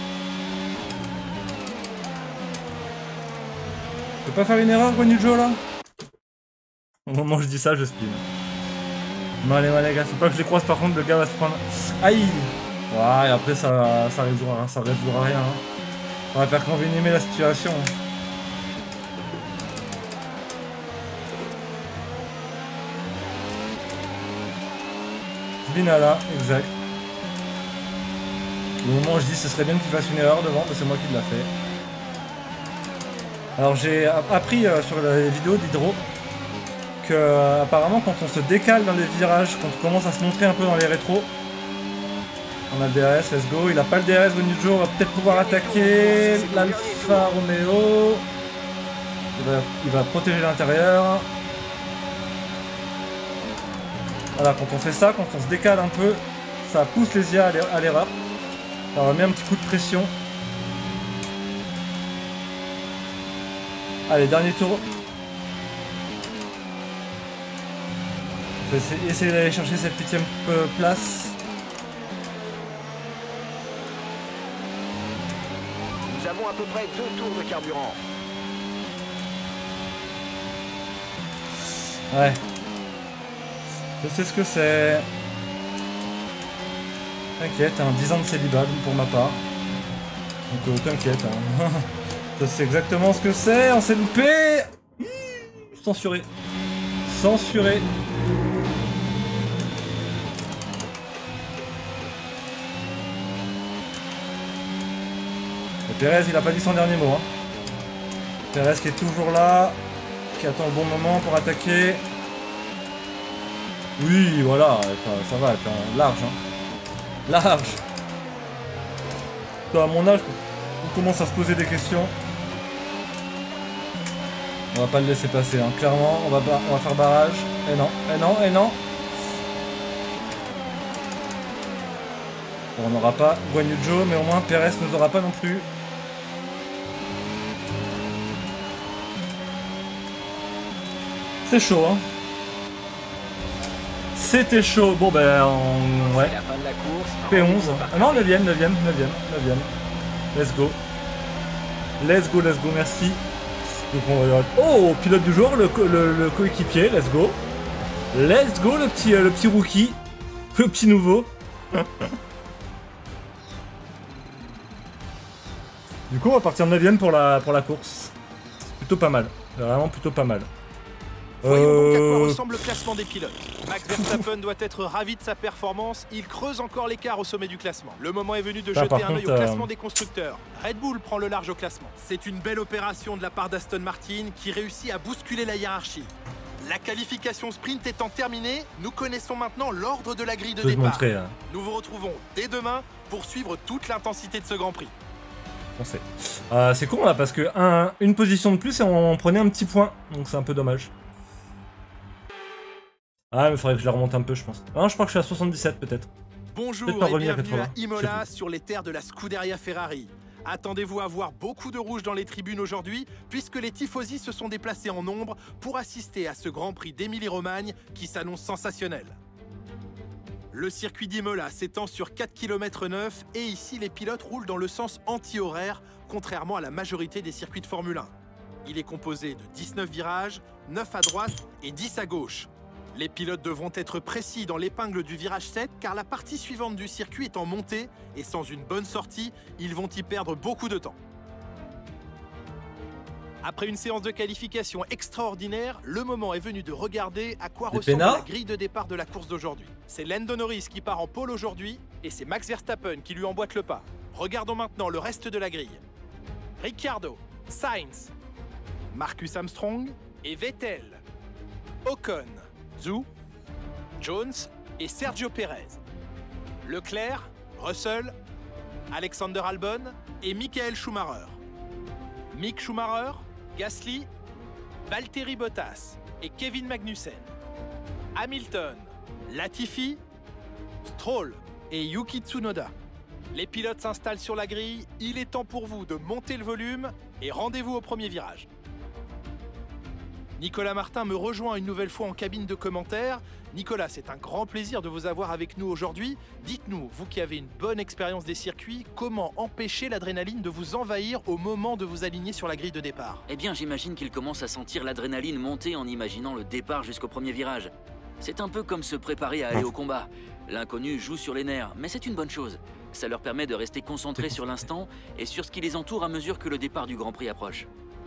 Je peux pas faire une erreur, Guan Yu Zhou, là? Au moment où je dis ça, je spin. Non, allez, les gars, faut pas que je les croise, par contre, le gars va se prendre... Aïe! Ouais, et après, ça, ça résoudra, ça résoudra rien. Hein. On va faire convenimer la situation. Binala, exact. Au moment où je dis ce serait bien qu'il fasse une erreur devant, mais c'est moi qui l'a fait. Alors j'ai appris euh, sur les vidéos d'Hydro que euh, apparemment quand on se décale dans les virages, quand on commence à se montrer un peu dans les rétros, on a le D R S, let's go, il a pas le D R S, Guan Yu Zhou, on va peut-être pouvoir attaquer l'Alfa Romeo. Il va, il va protéger l'intérieur. Voilà, quand on fait ça, quand on se décale un peu, ça pousse les I A à l'erreur. Ça remet un petit coup de pression. Allez, dernier tour. On va essayer, essayer d'aller chercher cette huitième place. Nous avons à peu près deux tours de carburant. Ouais. Je sais ce que c'est. T'inquiète, hein, dix ans de célibat pour ma part. Donc euh, t'inquiète. Hein. Je sais exactement ce que c'est, on s'est loupé. Censuré. Censuré. Et Pérez, il a pas dit son dernier mot. Hein. Pérez qui est toujours là, qui attend le bon moment pour attaquer. Oui, voilà, ça, ça va, être large. Hein. Large. Toi, à mon âge, on commence à se poser des questions. On va pas le laisser passer, hein. Clairement, on va, on va faire barrage. Et non, et non, et non. Bon, on n'aura pas Guan Yu Zhou, mais au moins Pérez ne nous aura pas non plus. C'est chaud, hein. C'était chaud. Bon, ben, on... ouais. La fin de la course. P onze. Ah non, neuvième, neuvième, neuvième, neuvième. Let's go. Let's go, let's go, merci. Donc on va... Oh, pilote du jour, le, le, le coéquipier, let's go. Let's go, le petit, euh, le petit rookie. Le petit nouveau. Du coup, on va partir neuvième pour la, pour la course. Plutôt pas mal. Vraiment plutôt pas mal. Voyons donc à quoi Euh... ressemble le classement des pilotes. Max Verstappen doit être ravi de sa performance, il creuse encore l'écart au sommet du classement. Le moment est venu de Ça, jeter par un contre, œil au classement euh... des constructeurs. Red Bull prend le large au classement. C'est une belle opération de la part d'Aston Martin qui réussit à bousculer la hiérarchie. La qualification sprint étant terminée, nous connaissons maintenant l'ordre de la grille de Je vais te départ. montrer, hein. Nous vous retrouvons dès demain pour suivre toute l'intensité de ce Grand Prix. Euh, c'est con là parce que un, une position de plus et on, on prenait un petit point, donc c'est un peu dommage. Ah, mais il faudrait que je la remonte un peu, je pense. Ah, je crois que je suis à soixante-dix-sept peut-être. Bonjour Peut-être pas et revenir à bienvenue à quatre-vingts. Imola sur les terres de la Scuderia Ferrari. Attendez-vous à voir beaucoup de rouge dans les tribunes aujourd'hui, puisque les tifosi se sont déplacés en nombre pour assister à ce Grand Prix d'Émilie-Romagne qui s'annonce sensationnel. Le circuit d'Imola s'étend sur quatre virgule neuf kilomètres et ici les pilotes roulent dans le sens anti-horaire, contrairement à la majorité des circuits de Formule un. Il est composé de dix-neuf virages, neuf à droite et dix à gauche. Les pilotes devront être précis dans l'épingle du virage sept car la partie suivante du circuit est en montée et sans une bonne sortie, ils vont y perdre beaucoup de temps. Après une séance de qualification extraordinaire, le moment est venu de regarder à quoi Des ressemble pénards la grille de départ de la course d'aujourd'hui. C'est Lando Norris qui part en pole aujourd'hui et c'est Max Verstappen qui lui emboîte le pas. Regardons maintenant le reste de la grille. Ricciardo, Sainz, Marcus Armstrong et Vettel, Ocon, Zhou, Jones et Sergio Pérez. Leclerc, Russell, Alexander Albon et Michael Schumacher. Mick Schumacher, Gasly, Valtteri Bottas et Kevin Magnussen. Hamilton, Latifi, Stroll et Yuki Tsunoda. Les pilotes s'installent sur la grille, il est temps pour vous de monter le volume et rendez-vous au premier virage. Nicolas Martin me rejoint une nouvelle fois en cabine de commentaires. Nicolas, c'est un grand plaisir de vous avoir avec nous aujourd'hui. Dites-nous, vous qui avez une bonne expérience des circuits, comment empêcher l'adrénaline de vous envahir au moment de vous aligner sur la grille de départ? Eh bien, j'imagine qu'il commence à sentir l'adrénaline monter en imaginant le départ jusqu'au premier virage. C'est un peu comme se préparer à aller au combat. L'inconnu joue sur les nerfs, mais c'est une bonne chose. Ça leur permet de rester concentrés sur l'instant et sur ce qui les entoure à mesure que le départ du Grand Prix approche.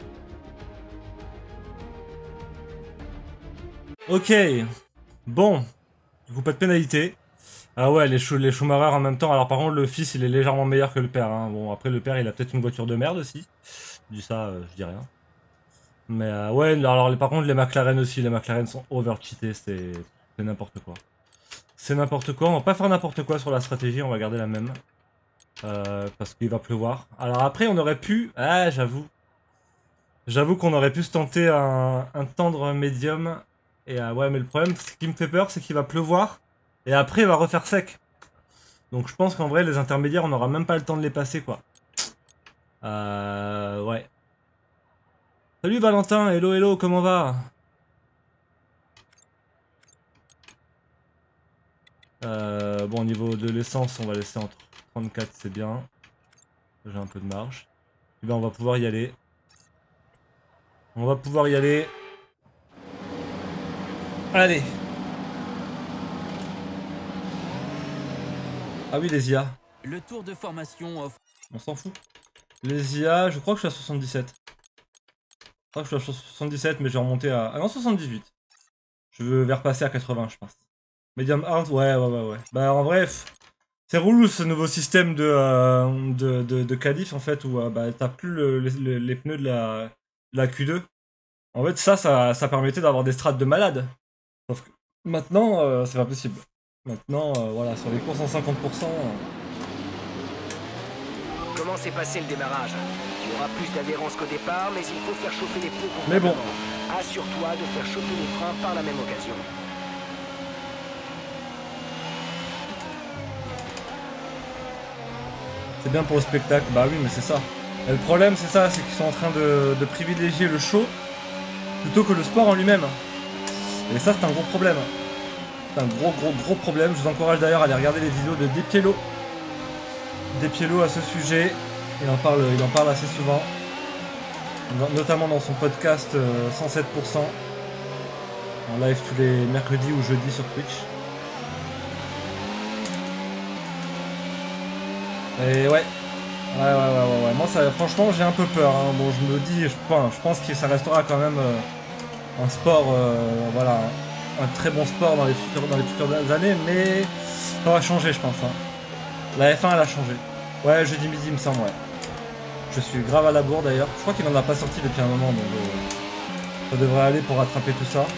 Ok, bon, du coup pas de pénalité. Ah ouais, les, les Schumacher en même temps. Alors par contre le fils il est légèrement meilleur que le père, hein. Bon après le père il a peut-être une voiture de merde aussi. Je dis ça, euh, je dis rien. Mais euh, ouais, alors par contre les McLaren aussi, les McLaren sont over-cheatés, c'est n'importe quoi. C'est n'importe quoi, on va pas faire n'importe quoi sur la stratégie, on va garder la même. Euh, parce qu'il va pleuvoir. Alors après on aurait pu, ah j'avoue. J'avoue qu'on aurait pu se tenter un, un tendre médium. Et euh, ouais, mais le problème, ce qui me fait peur, c'est qu'il va pleuvoir. Et après, il va refaire sec. Donc je pense qu'en vrai, les intermédiaires, on n'aura même pas le temps de les passer, quoi. Euh... Ouais. Salut Valentin, hello, hello, comment va? euh, Bon, au niveau de l'essence, on va laisser entre trente-quatre, c'est bien. J'ai un peu de marge. Et ben, on va pouvoir y aller. On va pouvoir y aller. Allez. Ah oui, les I A. Le tour de formation offre... On s'en fout. Les I A, je crois que je suis à soixante-dix-sept. Je crois que je suis à soixante-dix-sept, mais j'ai remonté à... Ah non, soixante-dix-huit. Je vais repasser à quatre-vingts, je pense. Medium hard, ouais, ouais, ouais, ouais. Bah en bref, c'est relou ce nouveau système de, euh, de, de, de qualif, en fait, où euh, bah, t'as plus le, le, les pneus de la, de la Q deux. En fait, ça, ça, ça permettait d'avoir des strates de malade. Sauf que maintenant, euh, c'est pas possible. Maintenant, euh, voilà, sur les courses en cinquante pour cent... Euh... Comment s'est passé le démarrage? Il y aura plus d'adhérence qu'au départ, mais il faut faire chauffer les pneus Mais bon. Assure-toi de faire chauffer les freins par la même occasion. C'est bien pour le spectacle, bah oui, mais c'est ça. Et le problème, c'est ça, c'est qu'ils sont en train de, de privilégier le show plutôt que le sport en lui-même. Et ça, c'est un gros problème. C'est un gros, gros, gros problème. Je vous encourage d'ailleurs à aller regarder les vidéos de Despiello. Despiello à ce sujet. Il en parle, il en parle assez souvent. Notamment dans son podcast euh, cent sept pour cent. En live tous les mercredis ou jeudis sur Twitch. Et ouais. Ouais, ouais, ouais, ouais, ouais. Moi, ça, franchement, j'ai un peu peur. Hein. Bon, je me dis, je, je pense que ça restera quand même euh, un sport, euh, voilà, un, un très bon sport dans les futures, dans les futures années, mais ça va changer, je pense. Hein. La F un, elle a changé. Ouais, jeudi midi, il me semble, ouais. Je suis grave à la bourre d'ailleurs. Je crois qu'il n'en a pas sorti depuis un moment, donc euh, ça devrait aller pour rattraper tout ça.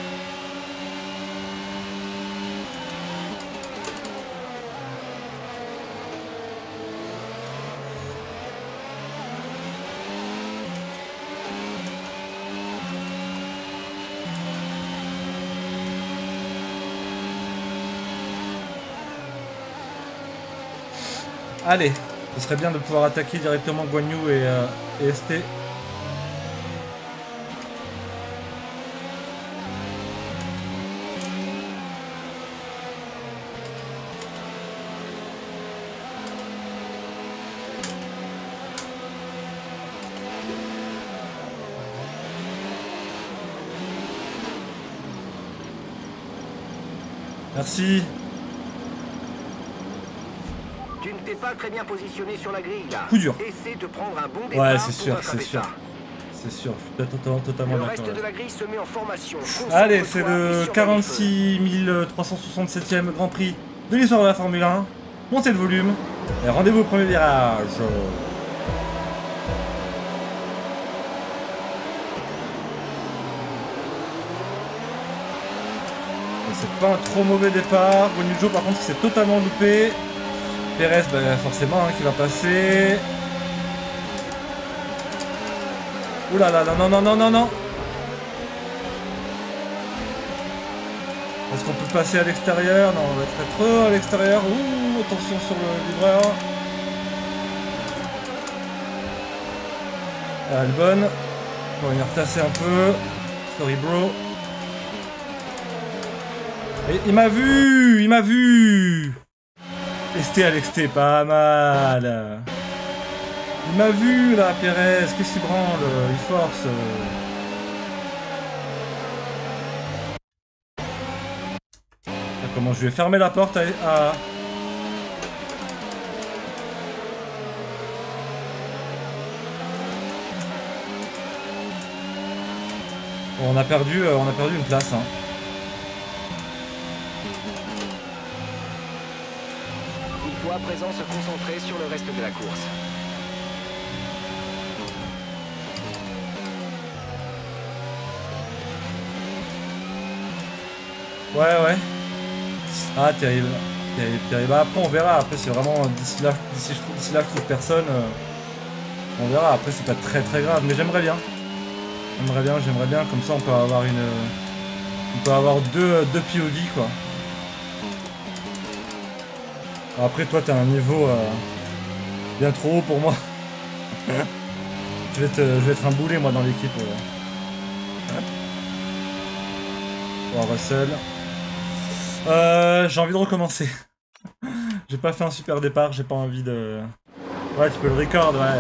Allez, ce serait bien de pouvoir attaquer directement Guan Yu et, euh, et S T. Merci. Tu ne t'es pas très bien positionné sur la grille là. Coup dur. Essaie de prendre un bon départ. Ouais, c'est sûr, c'est sûr. Ça. C'est sûr, je suis totalement, totalement Le d'accord. reste de la grille se met en formation. Allez, c'est le quarante-six mille trois cent soixante-septième Grand Prix de l'histoire de la Formule un. Montez le volume et rendez-vous au premier virage. C'est pas un trop mauvais départ. Guanyu par contre, il s'est totalement loupé. Perez, bah, forcément, hein, qui va passer. Ouh là là, non, non, non, non, non. Est-ce qu'on peut passer à l'extérieur? Non, on va être trop à l'extérieur. Ouh, attention sur le livreur. Albon. On va venir tasser un peu. Sorry bro. Et il m'a vu, il m'a vu. S T Alex T, pas mal. Il m'a vu là, Pérez, qu'est-ce qu'il branle? Il force. Ah, comment je vais fermer la porte à... à... Bon, on a perdu, euh, on a perdu une place. Hein. Il faut à présent se concentrer sur le reste de la course. Ouais, ouais. Ah, terrible. Terrible, terrible. Bah, après, on verra. Après, c'est vraiment... D'ici là, d'ici là, je trouve personne. Euh... On verra. Après, c'est pas très très grave. Mais j'aimerais bien. J'aimerais bien, j'aimerais bien. Comme ça, on peut avoir une... On peut avoir deux, deux P O V, quoi. Après, toi, t'as un niveau euh, bien trop haut pour moi. je, vais te, je vais être un boulet, moi, dans l'équipe. Euh. Oh, Russell. Euh, j'ai envie de recommencer. J'ai pas fait un super départ, j'ai pas envie de... Ouais, tu peux le record, ouais.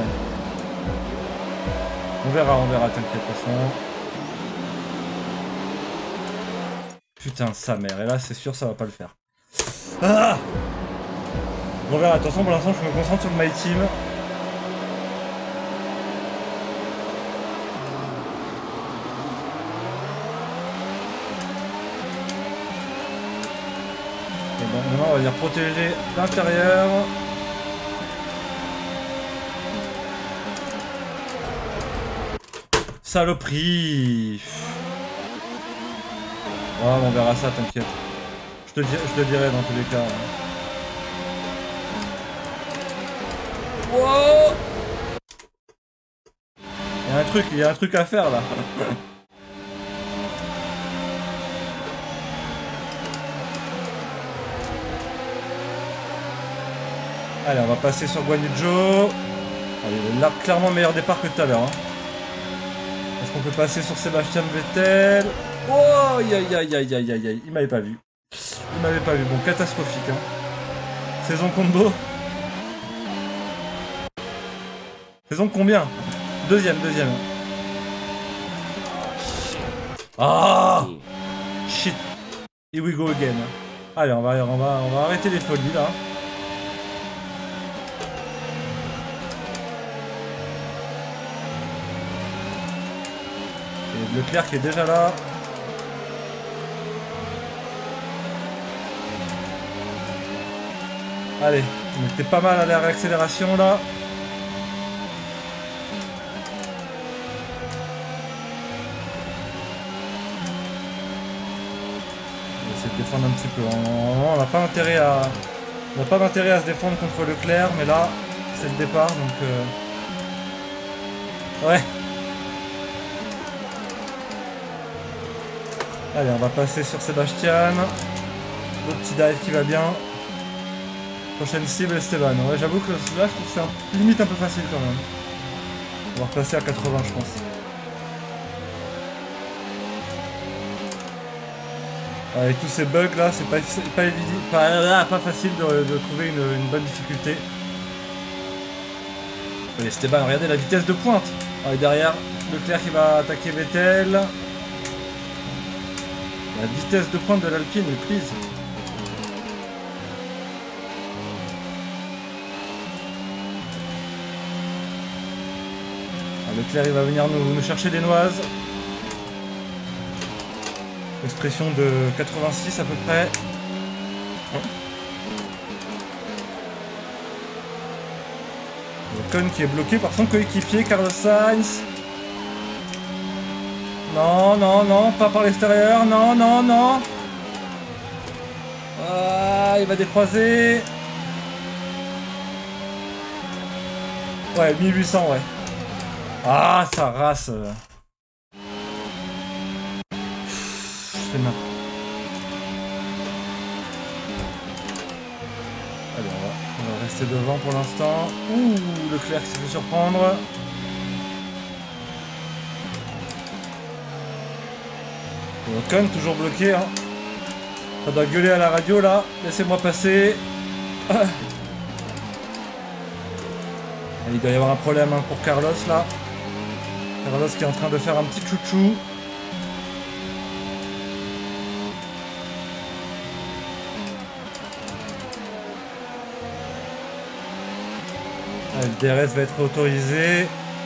On verra, on verra, t'inquiète, de toute façon. Putain, sa mère, et là, c'est sûr, ça va pas le faire. Ah, on verra, attention, pour l'instant, je me concentre sur le My Team. Et bon, maintenant, on va dire protéger l'intérieur. Saloperie. Ouais, on verra ça, t'inquiète. Je te, dis, je te dirai dans tous les cas. Wow. Il y a un truc, il y a un truc à faire là. Allez, on va passer sur Guan Yu Zhou. Allez, il a clairement meilleur départ que tout à l'heure. Hein. Est-ce qu'on peut passer sur Sébastien Vettel? Oh, aïe aïe aïe aïe aïe aïe aïe, il m'avait pas vu. Il m'avait pas vu, bon, catastrophique. Hein. Saison combo. Saison combien? Deuxième, deuxième. Ah, shit. Here we go again. Allez, on va, on va, on va arrêter les folies là. Et Leclerc qui est déjà là. Allez, on était pas mal à la réaccélération là. On va essayer de défendre un petit peu. On n'a pas intérêt à. On n'a pas d'intérêt à se défendre contre Leclerc, mais là, c'est le départ donc. Euh... Ouais. Allez, on va passer sur Sébastien. Le petit dive qui va bien. Prochaine cible, Esteban. Ouais, j'avoue que là, je trouve que c'est un... limite un peu facile quand même. On va repasser à quatre-vingts, je pense. Avec tous ces bugs là, c'est pas, pas évident, pas, pas facile de, de trouver une, une bonne difficulté. Et Esteban, regardez la vitesse de pointe. Allez, derrière, Leclerc qui va attaquer Vettel. La vitesse de pointe de l'Alpine, please. Leclerc il va venir nous, nous chercher des noises. Expression de quatre-vingt-six à peu près. Ocon qui est bloqué par son coéquipier Carlos Sainz. Non, non, non, pas par l'extérieur. Non, non, non. Ah, il va décroiser. Ouais, mille huit cents, ouais. Ah, sa race. Je fais n'importe. Allez, on va, on va rester devant pour l'instant. Ouh, Leclerc qui s'est fait surprendre. Ocon toujours bloqué. Hein. Ça doit gueuler à la radio là. Laissez-moi passer. Ah. Il doit y avoir un problème hein, pour Carlos là. Carlos qui est en train de faire un petit chouchou. Ah, le D R S va être autorisé.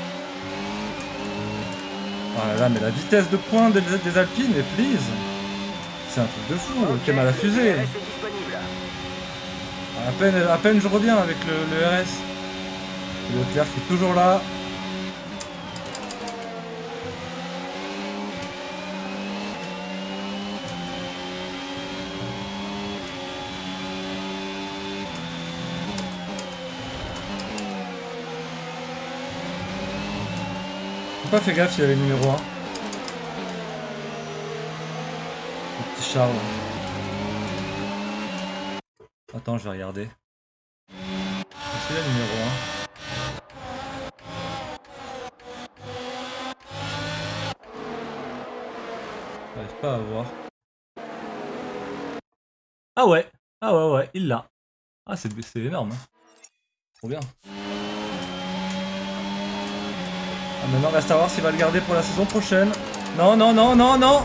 Ah là là, mais la vitesse de pointe des, des Alpines, mais please. C'est un truc de fou, Ok, quel mal à fusée. le D R S est disponible. À peine, à peine je reviens avec le, le R S. Le Leclerc qui est toujours là. J'ai pas fait gaffe s'il y avait le numéro un. Le petit Charles. Attends, je vais regarder. Est-ce qu'il y a le numéro un? J'arrive pas à voir. Ah ouais. Ah ouais ouais, il l'a. Ah c'est énorme. Hein. Trop bien. Ah, maintenant reste à voir s'il va le garder pour la saison prochaine. Non non non non non.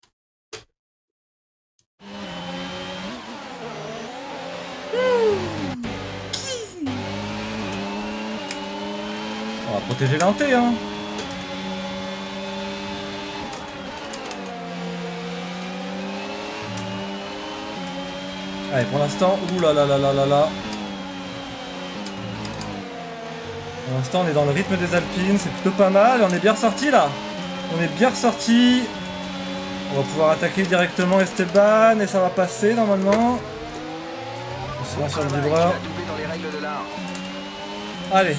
On va protéger l'Anté hein. Allez pour l'instant, ouh là là là là là là. Pour l'instant on est dans le rythme des Alpines, c'est plutôt pas mal, on est bien ressorti là. On est bien ressorti. On va pouvoir attaquer directement Esteban et ça va passer normalement. Doucement sur le vibreur. Allez.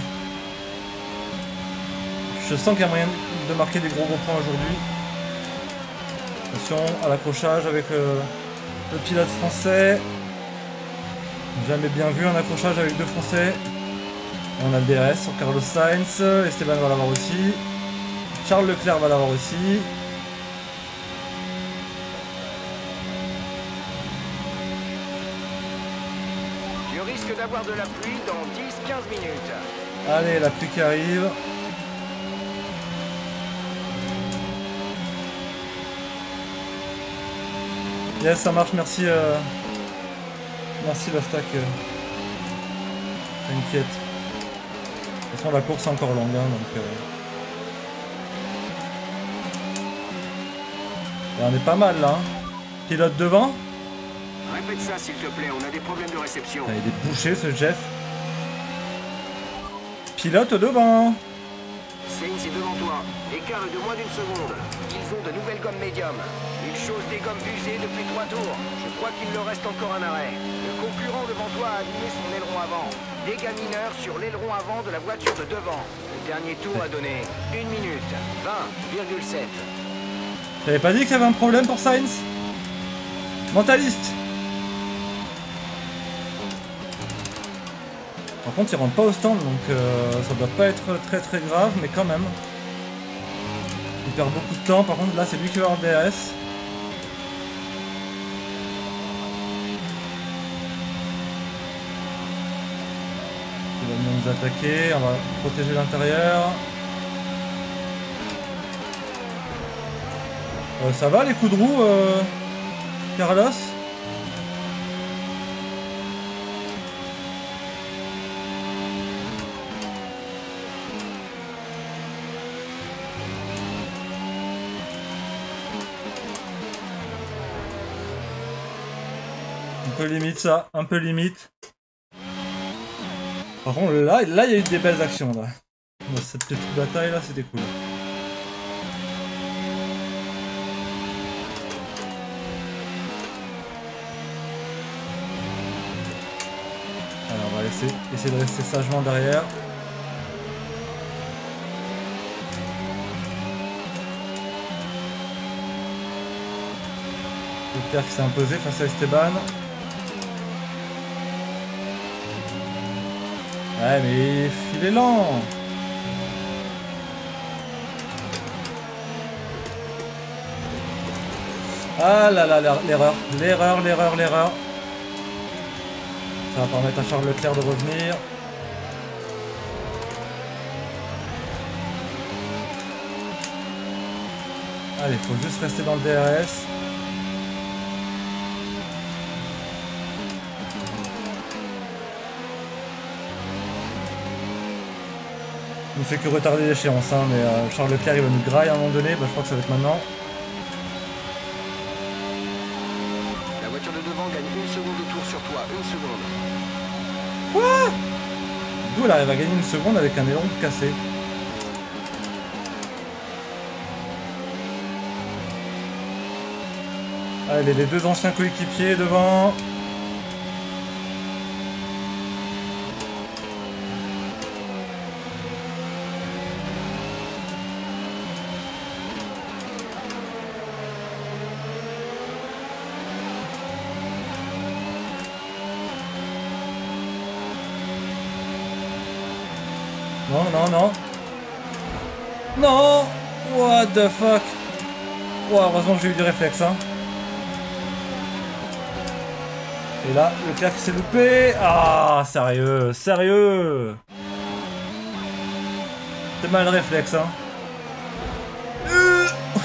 Je sens qu'il y a moyen de marquer des gros gros points aujourd'hui. Attention à l'accrochage avec euh, le pilote français. Jamais bien vu un accrochage avec deux français. On a le D R S sur Carlos Sainz. Esteban va l'avoir aussi. Charles Leclerc va l'avoir aussi. Tu risques d'avoir de la pluie dans dix à quinze minutes. Allez, la pluie qui arrive. Yes, ça marche, merci. Euh... Merci la stack. Euh... T'inquiète. De toute façon, la course est encore longue, hein, donc. Euh... Et on est pas mal là. Hein. Pilote devant. Répète ça s'il te plaît, on a des problèmes de réception. Ah, il est bouché ce Jeff. Pilote devant. Sainz est devant toi. Écart est de moins d'une seconde. Ils ont de nouvelles gommes médium. Ils chaussent des gommes usées depuis trois tours. Je crois qu'il leur reste encore un arrêt. Le concurrent devant toi a abîmé son aileron avant. Dégâts mineurs sur l'aileron avant de la voiture de devant. Le dernier tour a donné une minute vingt virgule sept. T'avais pas dit qu'il y avait un problème pour Sainz? Mentaliste. Par contre, il rentre pas au stand, donc euh, ça doit pas être très très grave, mais quand même. Il perd beaucoup de temps, par contre là c'est lui qui va avoir le D R S. Il va venir nous attaquer, on va protéger l'intérieur. Euh, ça va les coups de roue, euh, Carlos? Un peu limite ça, un peu limite. Par contre là, là il y a eu des belles actions là. Dans cette petite bataille là, c'était cool. Alors on va essayer, essayer de rester sagement derrière. Leclerc qui s'est imposé face à Esteban. Ouais mais il est lent. Ah là là, l'erreur, l'erreur, l'erreur, l'erreur. Ça va permettre à Charles Leclerc de revenir. Allez, faut juste rester dans le D R S. Il ne fait que retarder l'échéance, hein, mais euh, Charles Leclerc il va nous grailler à un moment donné, bah, je crois que ça va être maintenant. La voiture de devant gagne une seconde de tour sur toi, une seconde. Quoi? D'où elle arrive à gagner une seconde avec un élan cassé. Allez, les deux anciens coéquipiers devant. Non, non, non. Non! What the fuck? Oh, heureusement que j'ai eu du réflexe, hein. Et là, Leclerc qui s'est loupé. Ah, sérieux, sérieux. C'est mal le réflexe, hein. Euh.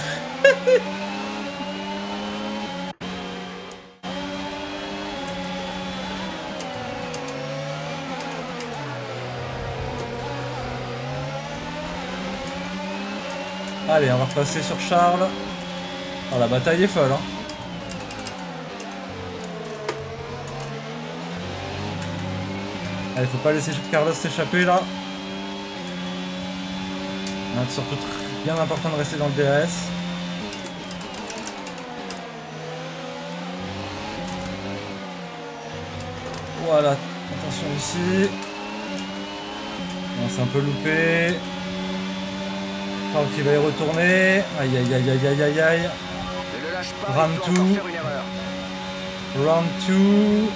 Allez, on va repasser sur Charles. Oh, la bataille est folle, hein. Allez, faut pas laisser Carlos s'échapper là. C'est surtout bien important de rester dans le D R S. Voilà, attention ici. On s'est un peu loupé. Charles qui va y retourner. Aïe aïe aïe aïe aïe aïe aïe. Ne le lâche pas, Round il peut two. encore faire une erreur. Round two.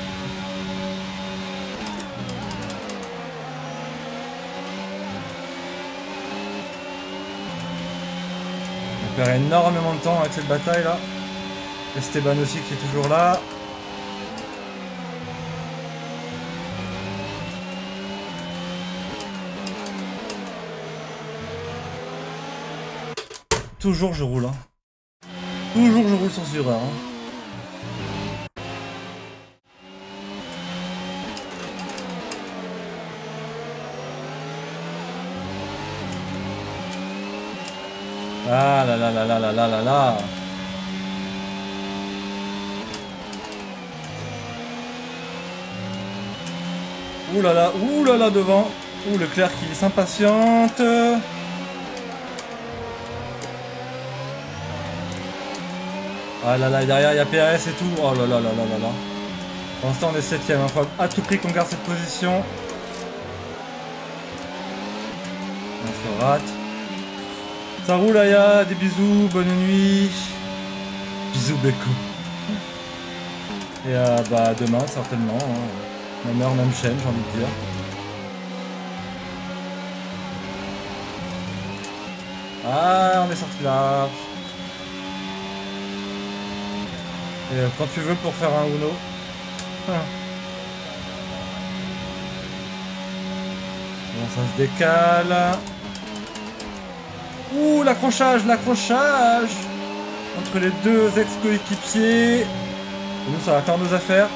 On perd énormément de temps avec cette bataille là. Esteban aussi qui est toujours là. Toujours je roule. Hein. Toujours je roule sans erreur. Hein. Ah là là là là là là là là. Ouh là là, ouh là là devant. Ouh Leclerc qui s'impatiente. Ah là là, derrière il y a P R S et tout. Oh là là là là là là. Pour l'instant on est septième, il faut à tout prix qu'on garde cette position. On se rate. Ça roule Aya, des bisous, bonne nuit. Bisous Beko. Et euh, bah demain certainement. Hein. Même heure, même chaîne, j'ai envie de dire. Ah, on est sorti large. Et euh, quand tu veux pour faire un Uno. Bon, ça se décale. Ouh, l'accrochage, l'accrochage entre les deux ex-coéquipiers. Nous, ça va faire nos affaires.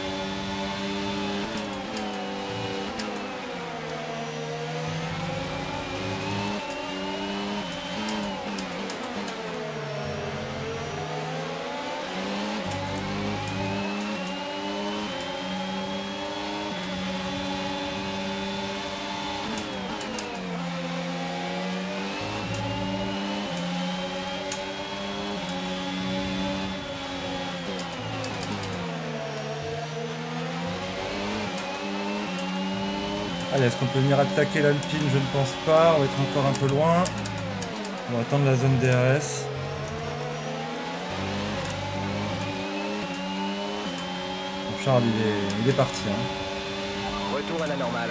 Allez, est-ce qu'on peut venir attaquer l'Alpine? Je ne pense pas, on va être encore un peu loin. On va attendre la zone D R S. Donc Charles, il est, il est parti. Hein. Retour à la normale.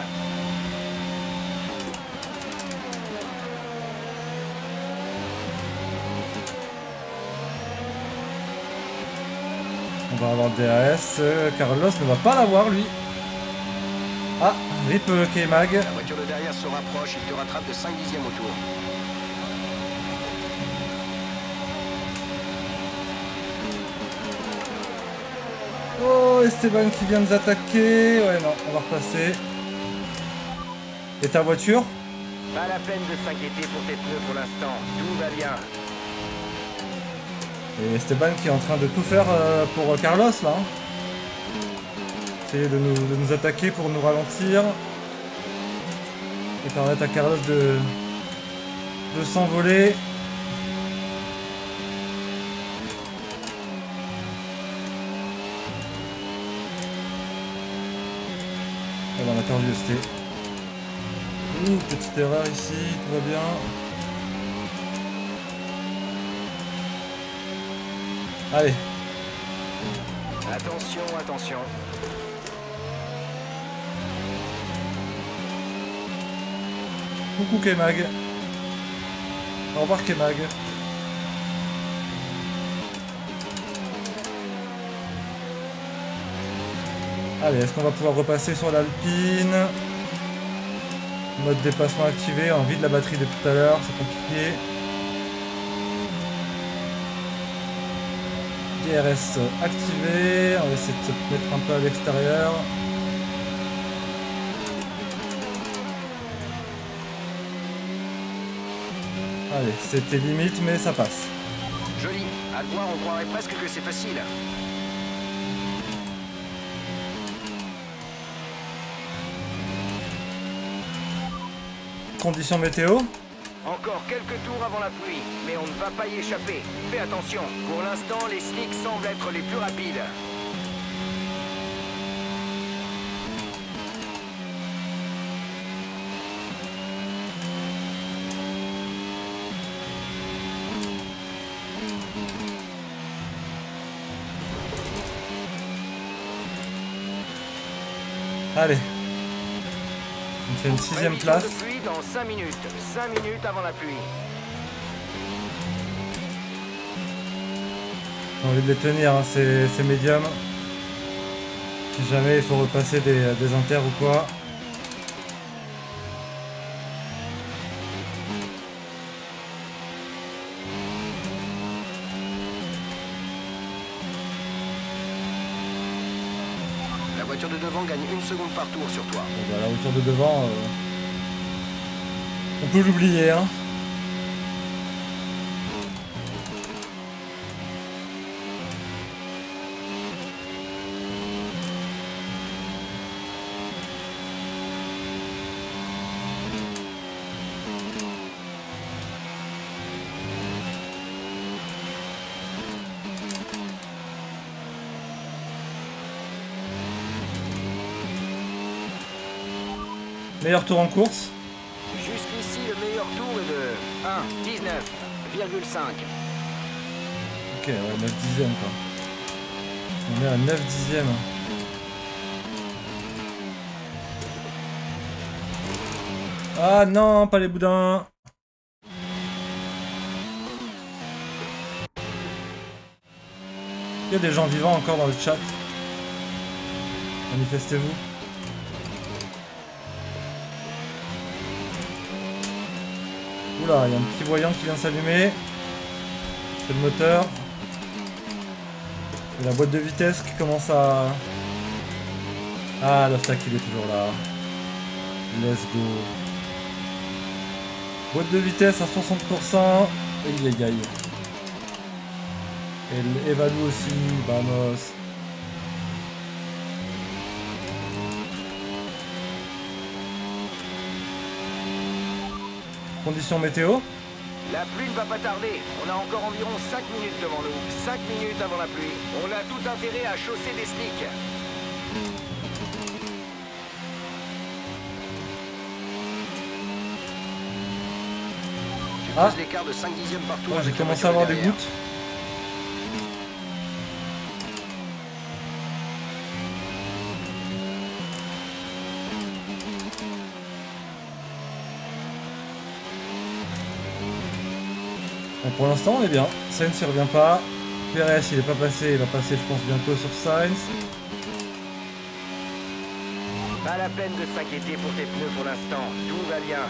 On va avoir le D R S. Euh, Carlos ne va pas l'avoir, lui. Ah, rip K-Mag. La voiture de derrière se rapproche, il te rattrape de cinq dixièmes au tour. Oh, Esteban qui vient nous attaquer. Ouais, non, on va repasser. Et ta voiture? Pas la peine de s'inquiéter pour tes pneus pour l'instant, tout va bien. Et Esteban qui est en train de tout faire euh, pour euh, Carlos, là. Hein. Essayer de nous, de nous attaquer pour nous ralentir. Et permettre à Carlos de, de s'envoler. Ah, on a perdu S T. Ouh, petite erreur ici, tout va bien. Allez. Attention, attention. Coucou K-Mag. Au revoir K-Mag. Allez, est-ce qu'on va pouvoir repasser sur l'Alpine? Mode dépassement activé, en vide la batterie de tout à l'heure, c'est compliqué. D R S activé, on va essayer de se mettre un peu à l'extérieur. Allez, c'était limite mais ça passe. Joli. À te voir, on croirait presque que c'est facile. Conditions météo. Encore quelques tours avant la pluie, mais on ne va pas y échapper. Fais attention. Pour l'instant, les slicks semblent être les plus rapides. Allez. On fait une sixième place. De pluie dans cinq minutes. cinq minutes avant la pluie. J'ai envie de les tenir, hein, ces, ces médiums. Si jamais il faut repasser des, des inters ou quoi. La voiture de devant gagne une seconde par tour sur toi. Bon, bah, la voiture de devant, euh, on peut l'oublier. Hein. Meilleur tour en course. Jusqu'ici, le meilleur tour est de un dix-neuf virgule cinq. Ok, ouais, neuf dixièmes quoi. On est à neuf dixièmes. Ah non, pas les boudins. Il y a des gens vivants encore dans le chat. Manifestez-vous. Oula, il y a un petit voyant qui vient s'allumer. C'est le moteur. Et la boîte de vitesse qui commence à... Ah, l'obstacle il est toujours là. Let's go. Boîte de vitesse à soixante pour cent. Aïe aïe aïe. Et l'évalue aussi. Vamos. Conditions météo. La pluie ne va pas tarder. On a encore environ cinq minutes devant nous. cinq minutes avant la pluie. On a tout intérêt à chausser des slicks. Tu Ah. poses l'écart de cinq dixièmes par tour. Ouais, j'ai avec la commencé à voiture avoir des derrière. gouttes. Bon, pour l'instant on est bien, ça ne s'y revient pas. Pérez, il est pas passé, il va passer, je pense, bientôt sur Sainz. Pas la peine de s'inquiéter pour tes pneus pour l'instant, tout va bien.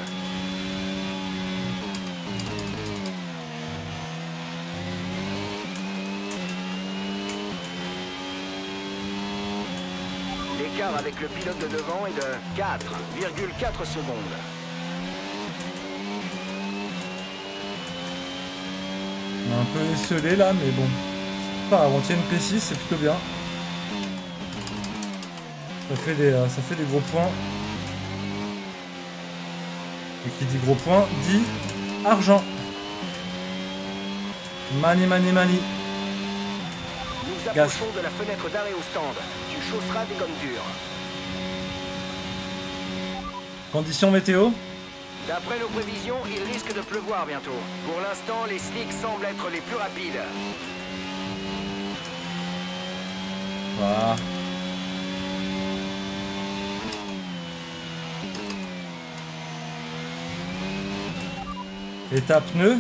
L'écart avec le pilote de devant est de quatre virgule quatre secondes. On a un peu esselé là, mais bon. Pas grave, on tient une P six, c'est plutôt bien. Ça fait des, euh, ça fait des gros points. Et qui dit gros points, dit argent. Mani, mani, mani. Nous Gaz. approchons de la fenêtre d'arrêt au stand. Tu chausseras des gommes dures. Conditions météo. D'après nos prévisions, il risque de pleuvoir bientôt. Pour l'instant, les slicks semblent être les plus rapides. Voilà. Étape pneu.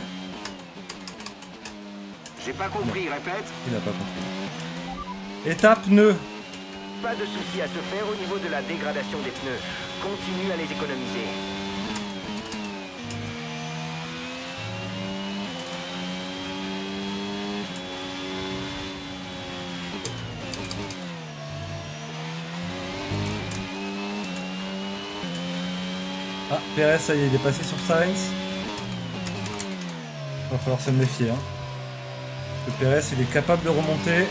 J'ai pas compris, répète. Il a pas compris. Étape pneu. Pas de souci à se faire au niveau de la dégradation des pneus. Continue à les économiser. Ah, Pérez, ça y est, il est passé sur Sainz. Il va falloir se méfier. Hein. Le Pérez, il est capable de remonter.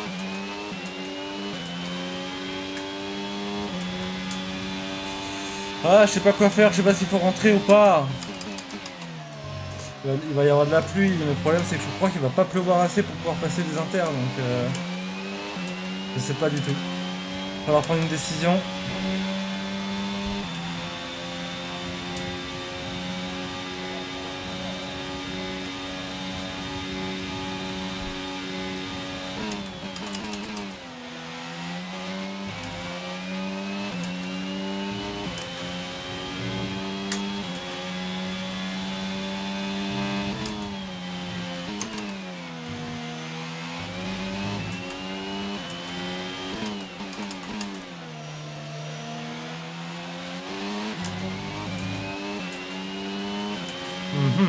Ah, je sais pas quoi faire, je sais pas s'il faut rentrer ou pas. Il va y avoir de la pluie, mais le problème c'est que je crois qu'il va pas pleuvoir assez pour pouvoir passer des inters, donc euh, je sais pas du tout. Il va falloir prendre une décision. Mhm.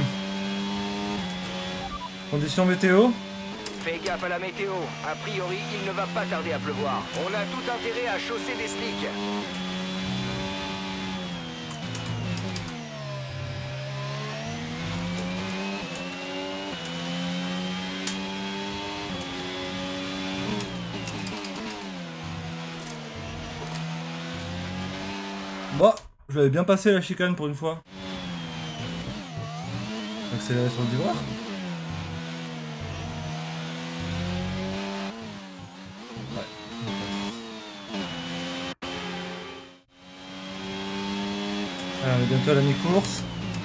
Conditions météo. Fais gaffe à la météo. A priori, il ne va pas tarder à pleuvoir. On a tout intérêt à chausser des slicks. Bon, je l'avais bien passé la chicane pour une fois. Accélérer sur le divoire. Ouais. Alors, on est bientôt à la mi-course.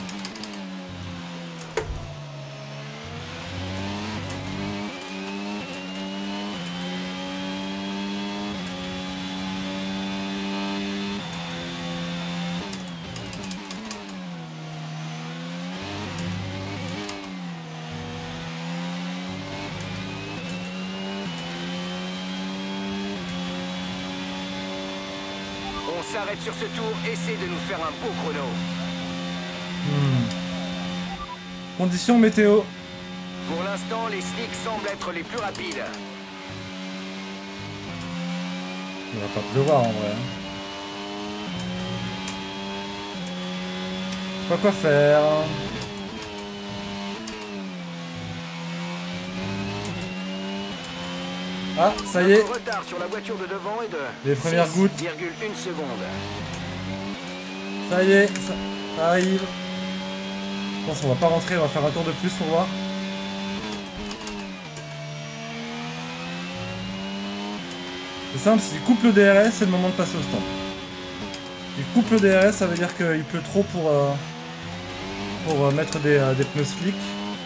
On s'arrête sur ce tour, essaie de nous faire un beau chrono. Hmm. Conditions météo. Pour l'instant, les slicks semblent être les plus rapides. Il va pas pleuvoir en vrai. hein. Pas quoi faire. Ah, ça y est. Notre retard sur la voiture de devant est de Les premières gouttes. six virgule une secondes. Ça y est, ça, ça arrive. Je pense qu'on va pas rentrer, on va faire un tour de plus pour voir. C'est simple, s'il coupe le D R S, c'est le moment de passer au stand. Il coupe le D R S, ça veut dire qu'il pleut trop pour, euh, pour euh, mettre des, euh, des pneus slick.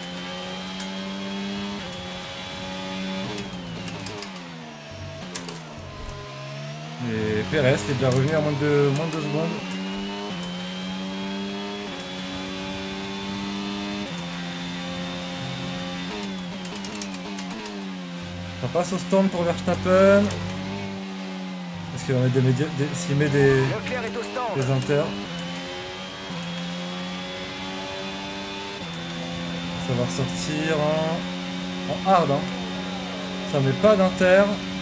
Et Pérez qui est déjà revenu à moins de deux, moins de deux secondes. Ça passe au stand pour Verstappen. Est-ce qu'il va mettre des médias. Des... S'il met des. Leclerc est au stand. Des inters. Ça va ressortir en, en hard. Hein. Ça met pas d'inter.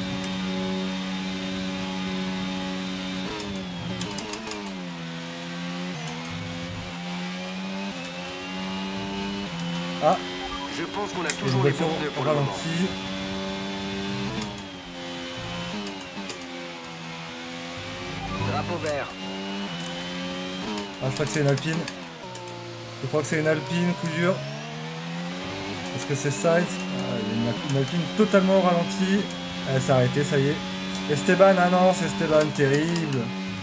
Ah, Je pense qu'on a une toujours les voiture bons pneus au pour le moment. ralenti. Drapeau vert. Ah, je crois que c'est une Alpine. Je crois que c'est une Alpine, coup dur. Est-ce que c'est Sainz? Ah, il y a une, une Alpine totalement au ralenti. Elle s'est arrêtée, ça y est. Esteban, ah non, c'est Esteban, terrible.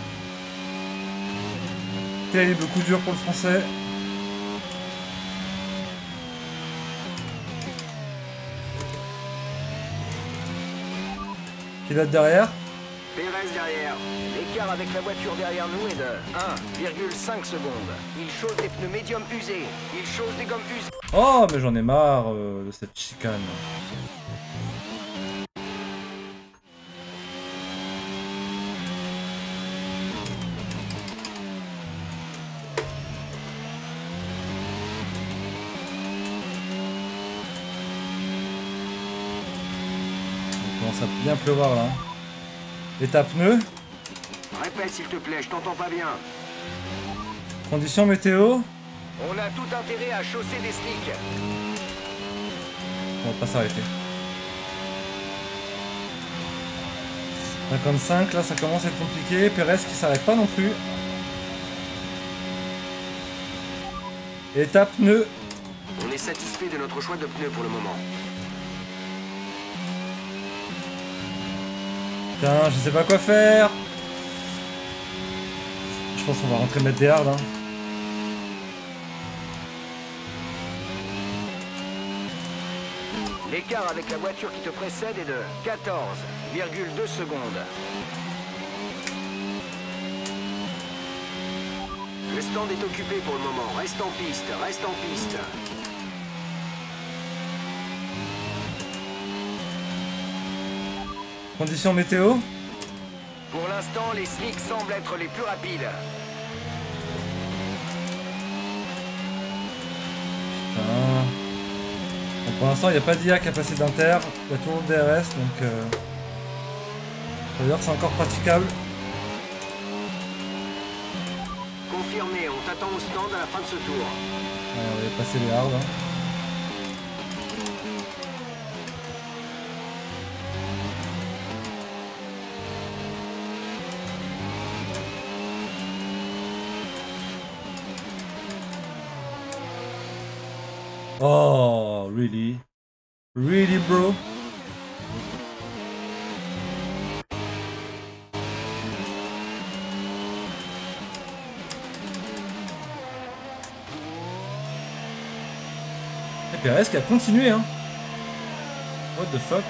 Terrible coup dur pour le français. Pilote derrière. Pérez derrière. L'écart avec la voiture derrière nous est de un virgule cinq secondes. Il chose des pneus médium usés. Il chose des gommes usées. Oh, mais j'en ai marre euh, de cette chicane. Il commence à bien pleuvoir là. Et ta pneu. Répète s'il te plaît, je t'entends pas bien. Conditions météo. On a tout intérêt à chausser des slicks. On va pas s'arrêter. cinquante-cinq, là ça commence à être compliqué. Pérez qui s'arrête pas non plus. Et ta pneu. On est satisfait de notre choix de pneus pour le moment. Putain, je sais pas quoi faire. Je pense qu'on va rentrer mettre des hards. Hein. L'écart avec la voiture qui te précède est de quatorze virgule deux secondes. Le stand est occupé pour le moment. Reste en piste, reste en piste. Conditions météo. Pour l'instant, les slicks semblent être les plus rapides. Putain. Bon, pour l'instant, il n'y a pas d'I A qui a passé d'inter. Il y a toujours le D R S, donc... Euh... Ça veut dire que c'est encore praticable. Confirmé, on t'attend au stand à la fin de ce tour. Ouais, on va passer les hards. Hein. Oh, really? Really, bro? Et Pérez qui a continué, hein? What the fuck?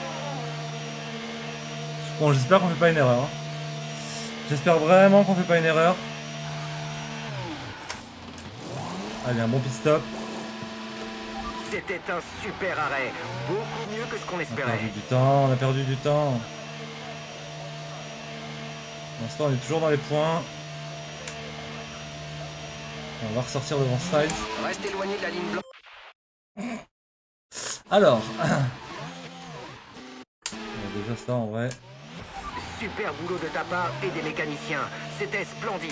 Bon, j'espère qu'on fait pas une erreur. Hein. J'espère vraiment qu'on fait pas une erreur. Allez, un bon pit stop. C'était un super arrêt. Beaucoup mieux que ce qu'on On a espérait. perdu du temps, on a perdu du temps. Pour l'instant, on est toujours dans les points. On va ressortir devant Sainz. Reste éloigné de la ligne blanche. Alors. On a déjà ça en vrai. Super boulot de ta part et des mécaniciens. C'était splendide.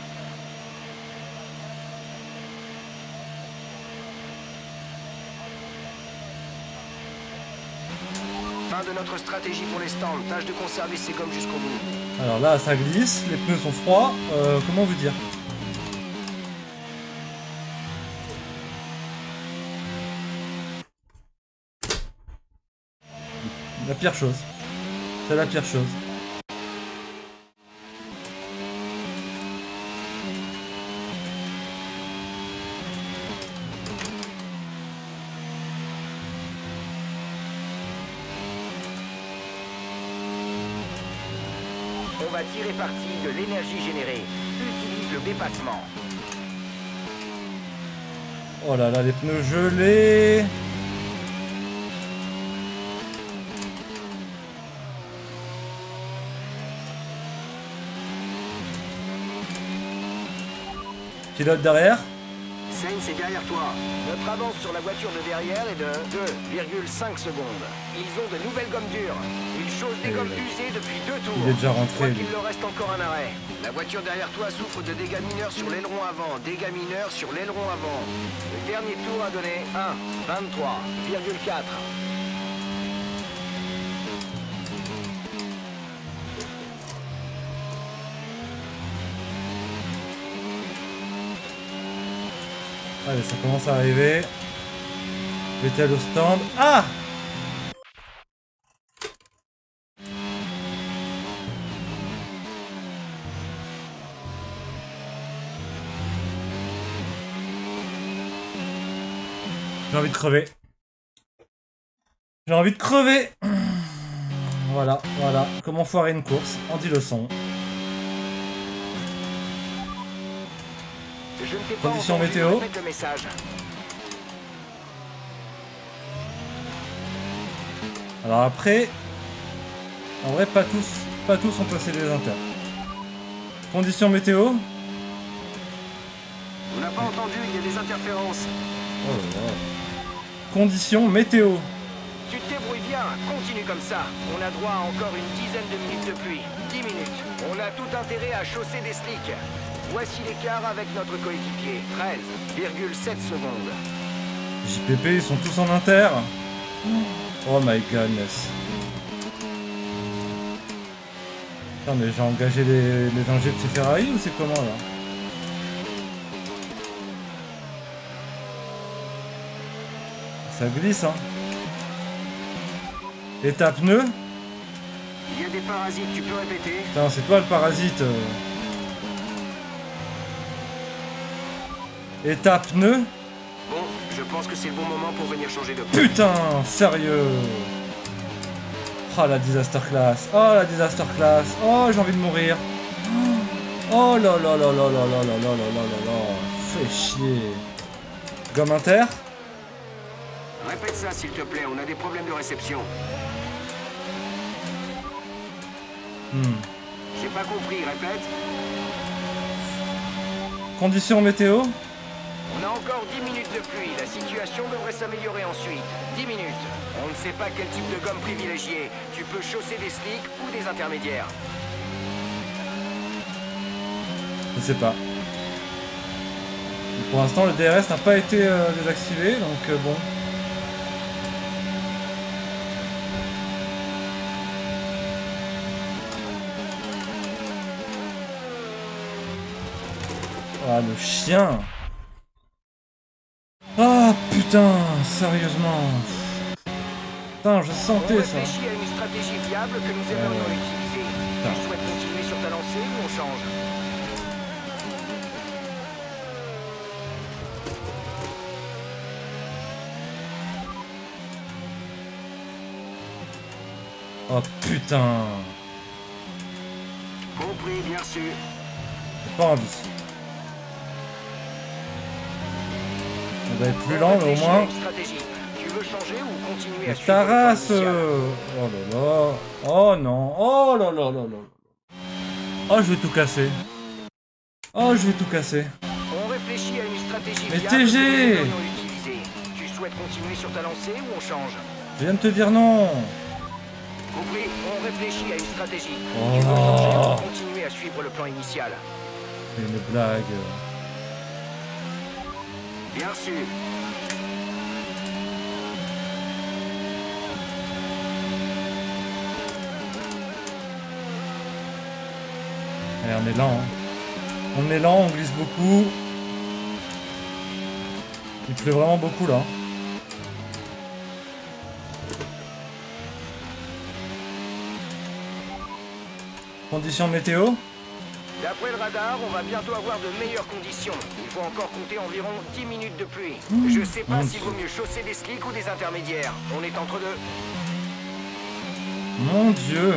Fin de notre stratégie pour les stands. Tâche de conserver ces gommes jusqu'au bout. Alors là, ça glisse, les pneus sont froids. Euh, comment vous dire? La pire chose. C'est la pire chose. On va tirer parti de l'énergie générée. Utilise le dépassement. Oh là là, les pneus gelés. Pilote derrière. Sainz est derrière toi. Notre avance sur la voiture de derrière est de deux virgule cinq secondes. Ils ont de nouvelles gommes dures. Ils chaussent des Et gommes ouais. usées depuis deux tours. Il est déjà Je rentré, crois lui. qu'il leur reste encore un arrêt. La voiture derrière toi souffre de dégâts mineurs sur l'aileron avant, dégâts mineurs sur l'aileron avant. Le dernier tour a donné un vingt-trois virgule quatre. Allez, ça commence à arriver. Vettel au stand. Ah! J'ai envie de crever. J'ai envie de crever. Voilà, voilà. Comment foirer une course en dix leçons. Je ne t'ai pas Conditions entendu, météo. répète le message. Alors après, en vrai, pas tous, pas tous ont passé les inters. Conditions météo. On n'a pas entendu, il y a des interférences. Oh là là. Conditions météo. Tu te débrouilles bien, continue comme ça. On a droit à encore une dizaine de minutes de pluie. dix minutes. On a tout intérêt à chausser des slicks. Voici l'écart avec notre coéquipier. treize virgule sept secondes. J P P, ils sont tous en inter. Oh my goodness. Putain, mais j'ai engagé les, les ingés de ces Ferrari ou c'est comment là? Ça glisse, hein. Et ta pneu? Il y a des parasites, tu peux répéter? Putain, c'est toi le parasite. Et ta pneu? Bon, je pense que c'est le bon moment pour venir changer de pneu. Putain, sérieux. Oh la disaster class. Oh la disaster class. Oh, j'ai envie de mourir. Oh là là là là là là là là là là là là. Fais chier. Gomme inter? Répète ça s'il te plaît, on a des problèmes de réception. Hmm. J'ai pas compris, répète. Conditions météo? On a encore dix minutes de pluie, la situation devrait s'améliorer ensuite. dix minutes. On ne sait pas quel type de gomme privilégier. Tu peux chausser des slicks ou des intermédiaires. Je sais pas. Pour l'instant, le D R S n'a pas été euh, désactivé, donc euh, bon. Ah, le chien. Ah, putain, sérieusement. Putain, je On sentais ça. réfléchit à une stratégie viable que nous aimerions Euh, utiliser. putain. Tu souhaites continuer sur ta lancée ou on change? Oh, putain. Compris, bien sûr. J'ai pas envie. On va être plus lent, mais au Réfléchis à moins... une stratégie. Tu veux changer ou continuer à Mais suivre ta le plan race initial? euh, Oh là là. Oh non. Oh là là là là. Oh, je vais tout casser. Oh, je vais tout casser. On réfléchit à une stratégie Mais viable T G! que nous aimerions utiliser. Tu souhaites continuer sur ta lancée ou on change? Je viens de te dire non. Compris, on réfléchit à une stratégie. Oh. Tu veux changer ou continuer à suivre le plan initial? C'est une blague. Bien sûr. Allez, on est lent. Hein. On est lent, on glisse beaucoup. Il pleut vraiment beaucoup là. Conditions météo? D'après le radar, on va bientôt avoir de meilleures conditions. Il faut encore compter environ dix minutes de pluie. Je sais pas mon s'il Dieu. vaut mieux chausser des slicks ou des intermédiaires. On est entre deux. Mon Dieu.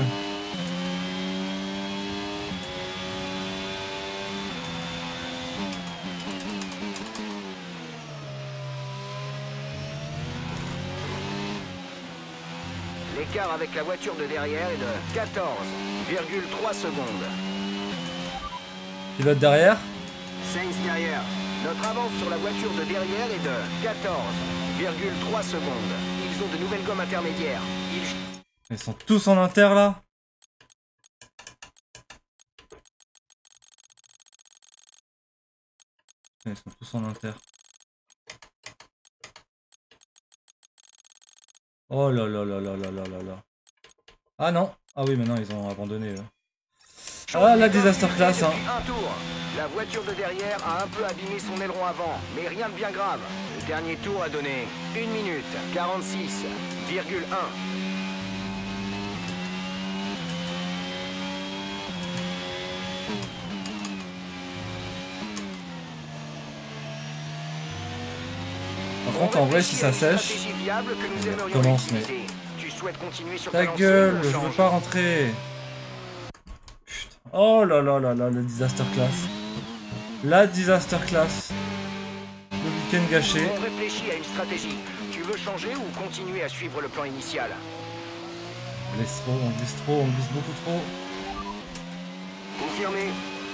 L'écart avec la voiture de derrière est de quatorze virgule trois secondes. Pilote derrière? Sainz derrière. Notre avance sur la voiture de derrière est de quatorze virgule trois secondes. Ils ont de nouvelles gommes intermédiaires. Ils... Ils sont tous en inter là. Ils sont tous en inter. Oh là là là là là là là là. Ah non. Ah oui, maintenant ils ont abandonné. Eux. Ah la disaster class hein. Un tour. La voiture de derrière a un peu abîmé son aileron avant, mais rien de bien grave. Le dernier tour a donné une minute quarante-six virgule un. Par contre, en vrai, si ça sèche, je commence, mais... Ta gueule, je veux pas rentrer. Putain. Oh là là là là, le disaster class. La disaster class. Le week-end gâché. On réfléchit à une stratégie. Tu veux changer ou continuer à suivre le plan initial? On glisse trop, on glisse trop, on glisse beaucoup trop. Confirmé.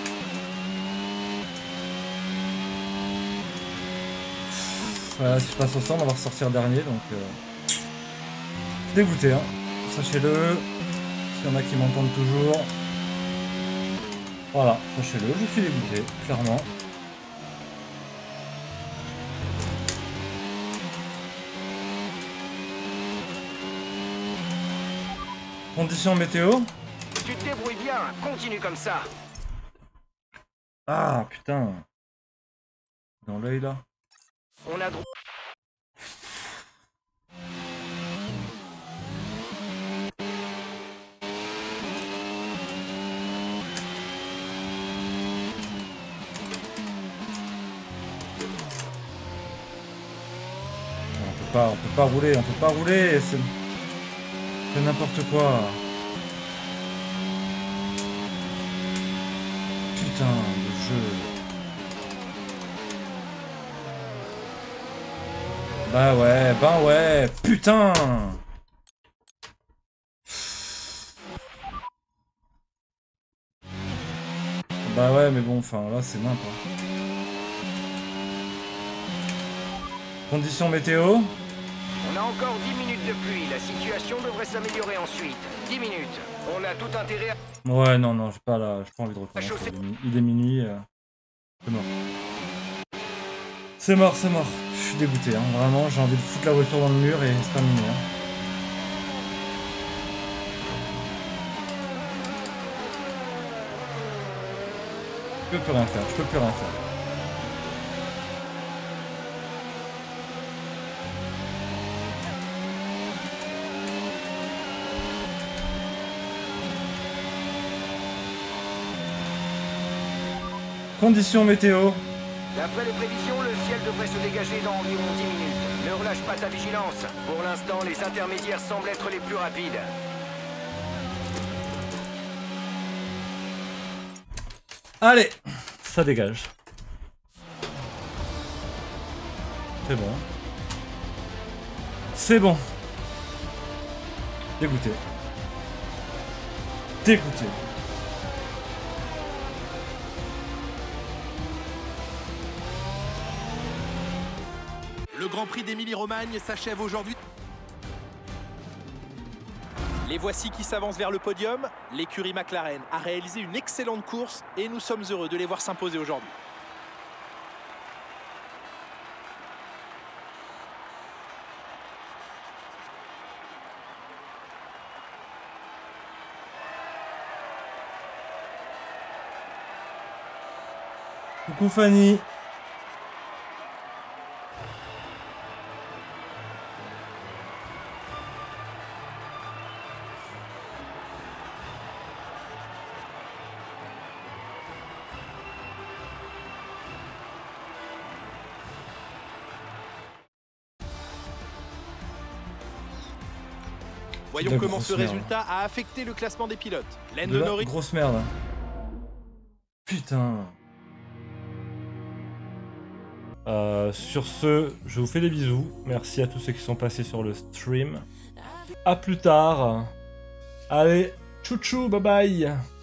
Voilà, si je passe au stand, on va ressortir dernier, donc... Euh... Dégoûté, hein. Sachez-le. S'il y en a qui m'entendent toujours. Voilà, sachez-le, je suis dégoûté, clairement. Conditions météo. Tu te débrouilles bien, continue comme ça. Ah, putain. Dans l'œil, là. On a droit. On peut pas, on peut pas rouler, on peut pas rouler, c'est c'est n'importe quoi. Putain, le jeu. Bah ouais, bah ouais, putain. Bah ouais, mais bon, enfin là c'est n'importe. Conditions météo. On a encore dix minutes de pluie. La situation devrait s'améliorer ensuite. dix minutes. On a tout intérêt à... Ouais, non, non, j'ai pas là, j'ai pas envie de recommencer. Il est, mi- il est minuit. Euh... C'est mort. C'est mort, c'est mort. Je suis dégoûté, hein. Vraiment, j'ai envie de foutre la voiture dans le mur et c'est terminé. Hein. Je peux plus rien faire, je peux plus rien faire. Conditions météo. D'après les prévisions, le ciel devrait se dégager dans environ dix minutes. Ne relâche pas ta vigilance. Pour l'instant, les intermédiaires semblent être les plus rapides. Allez, ça dégage. C'est bon. C'est bon. Dégoûté. Dégoûté. Le Grand Prix d'Émilie-Romagne s'achève aujourd'hui. Les voici qui s'avancent vers le podium. L'écurie McLaren a réalisé une excellente course et nous sommes heureux de les voir s'imposer aujourd'hui. Coucou Fanny. Voyons La comment grosse ce merde. résultat a affecté le classement des pilotes. De Lando la Norris grosse merde. Putain. Euh, sur ce, je vous fais des bisous. Merci à tous ceux qui sont passés sur le stream. A plus tard. Allez, tchou tchou, bye bye.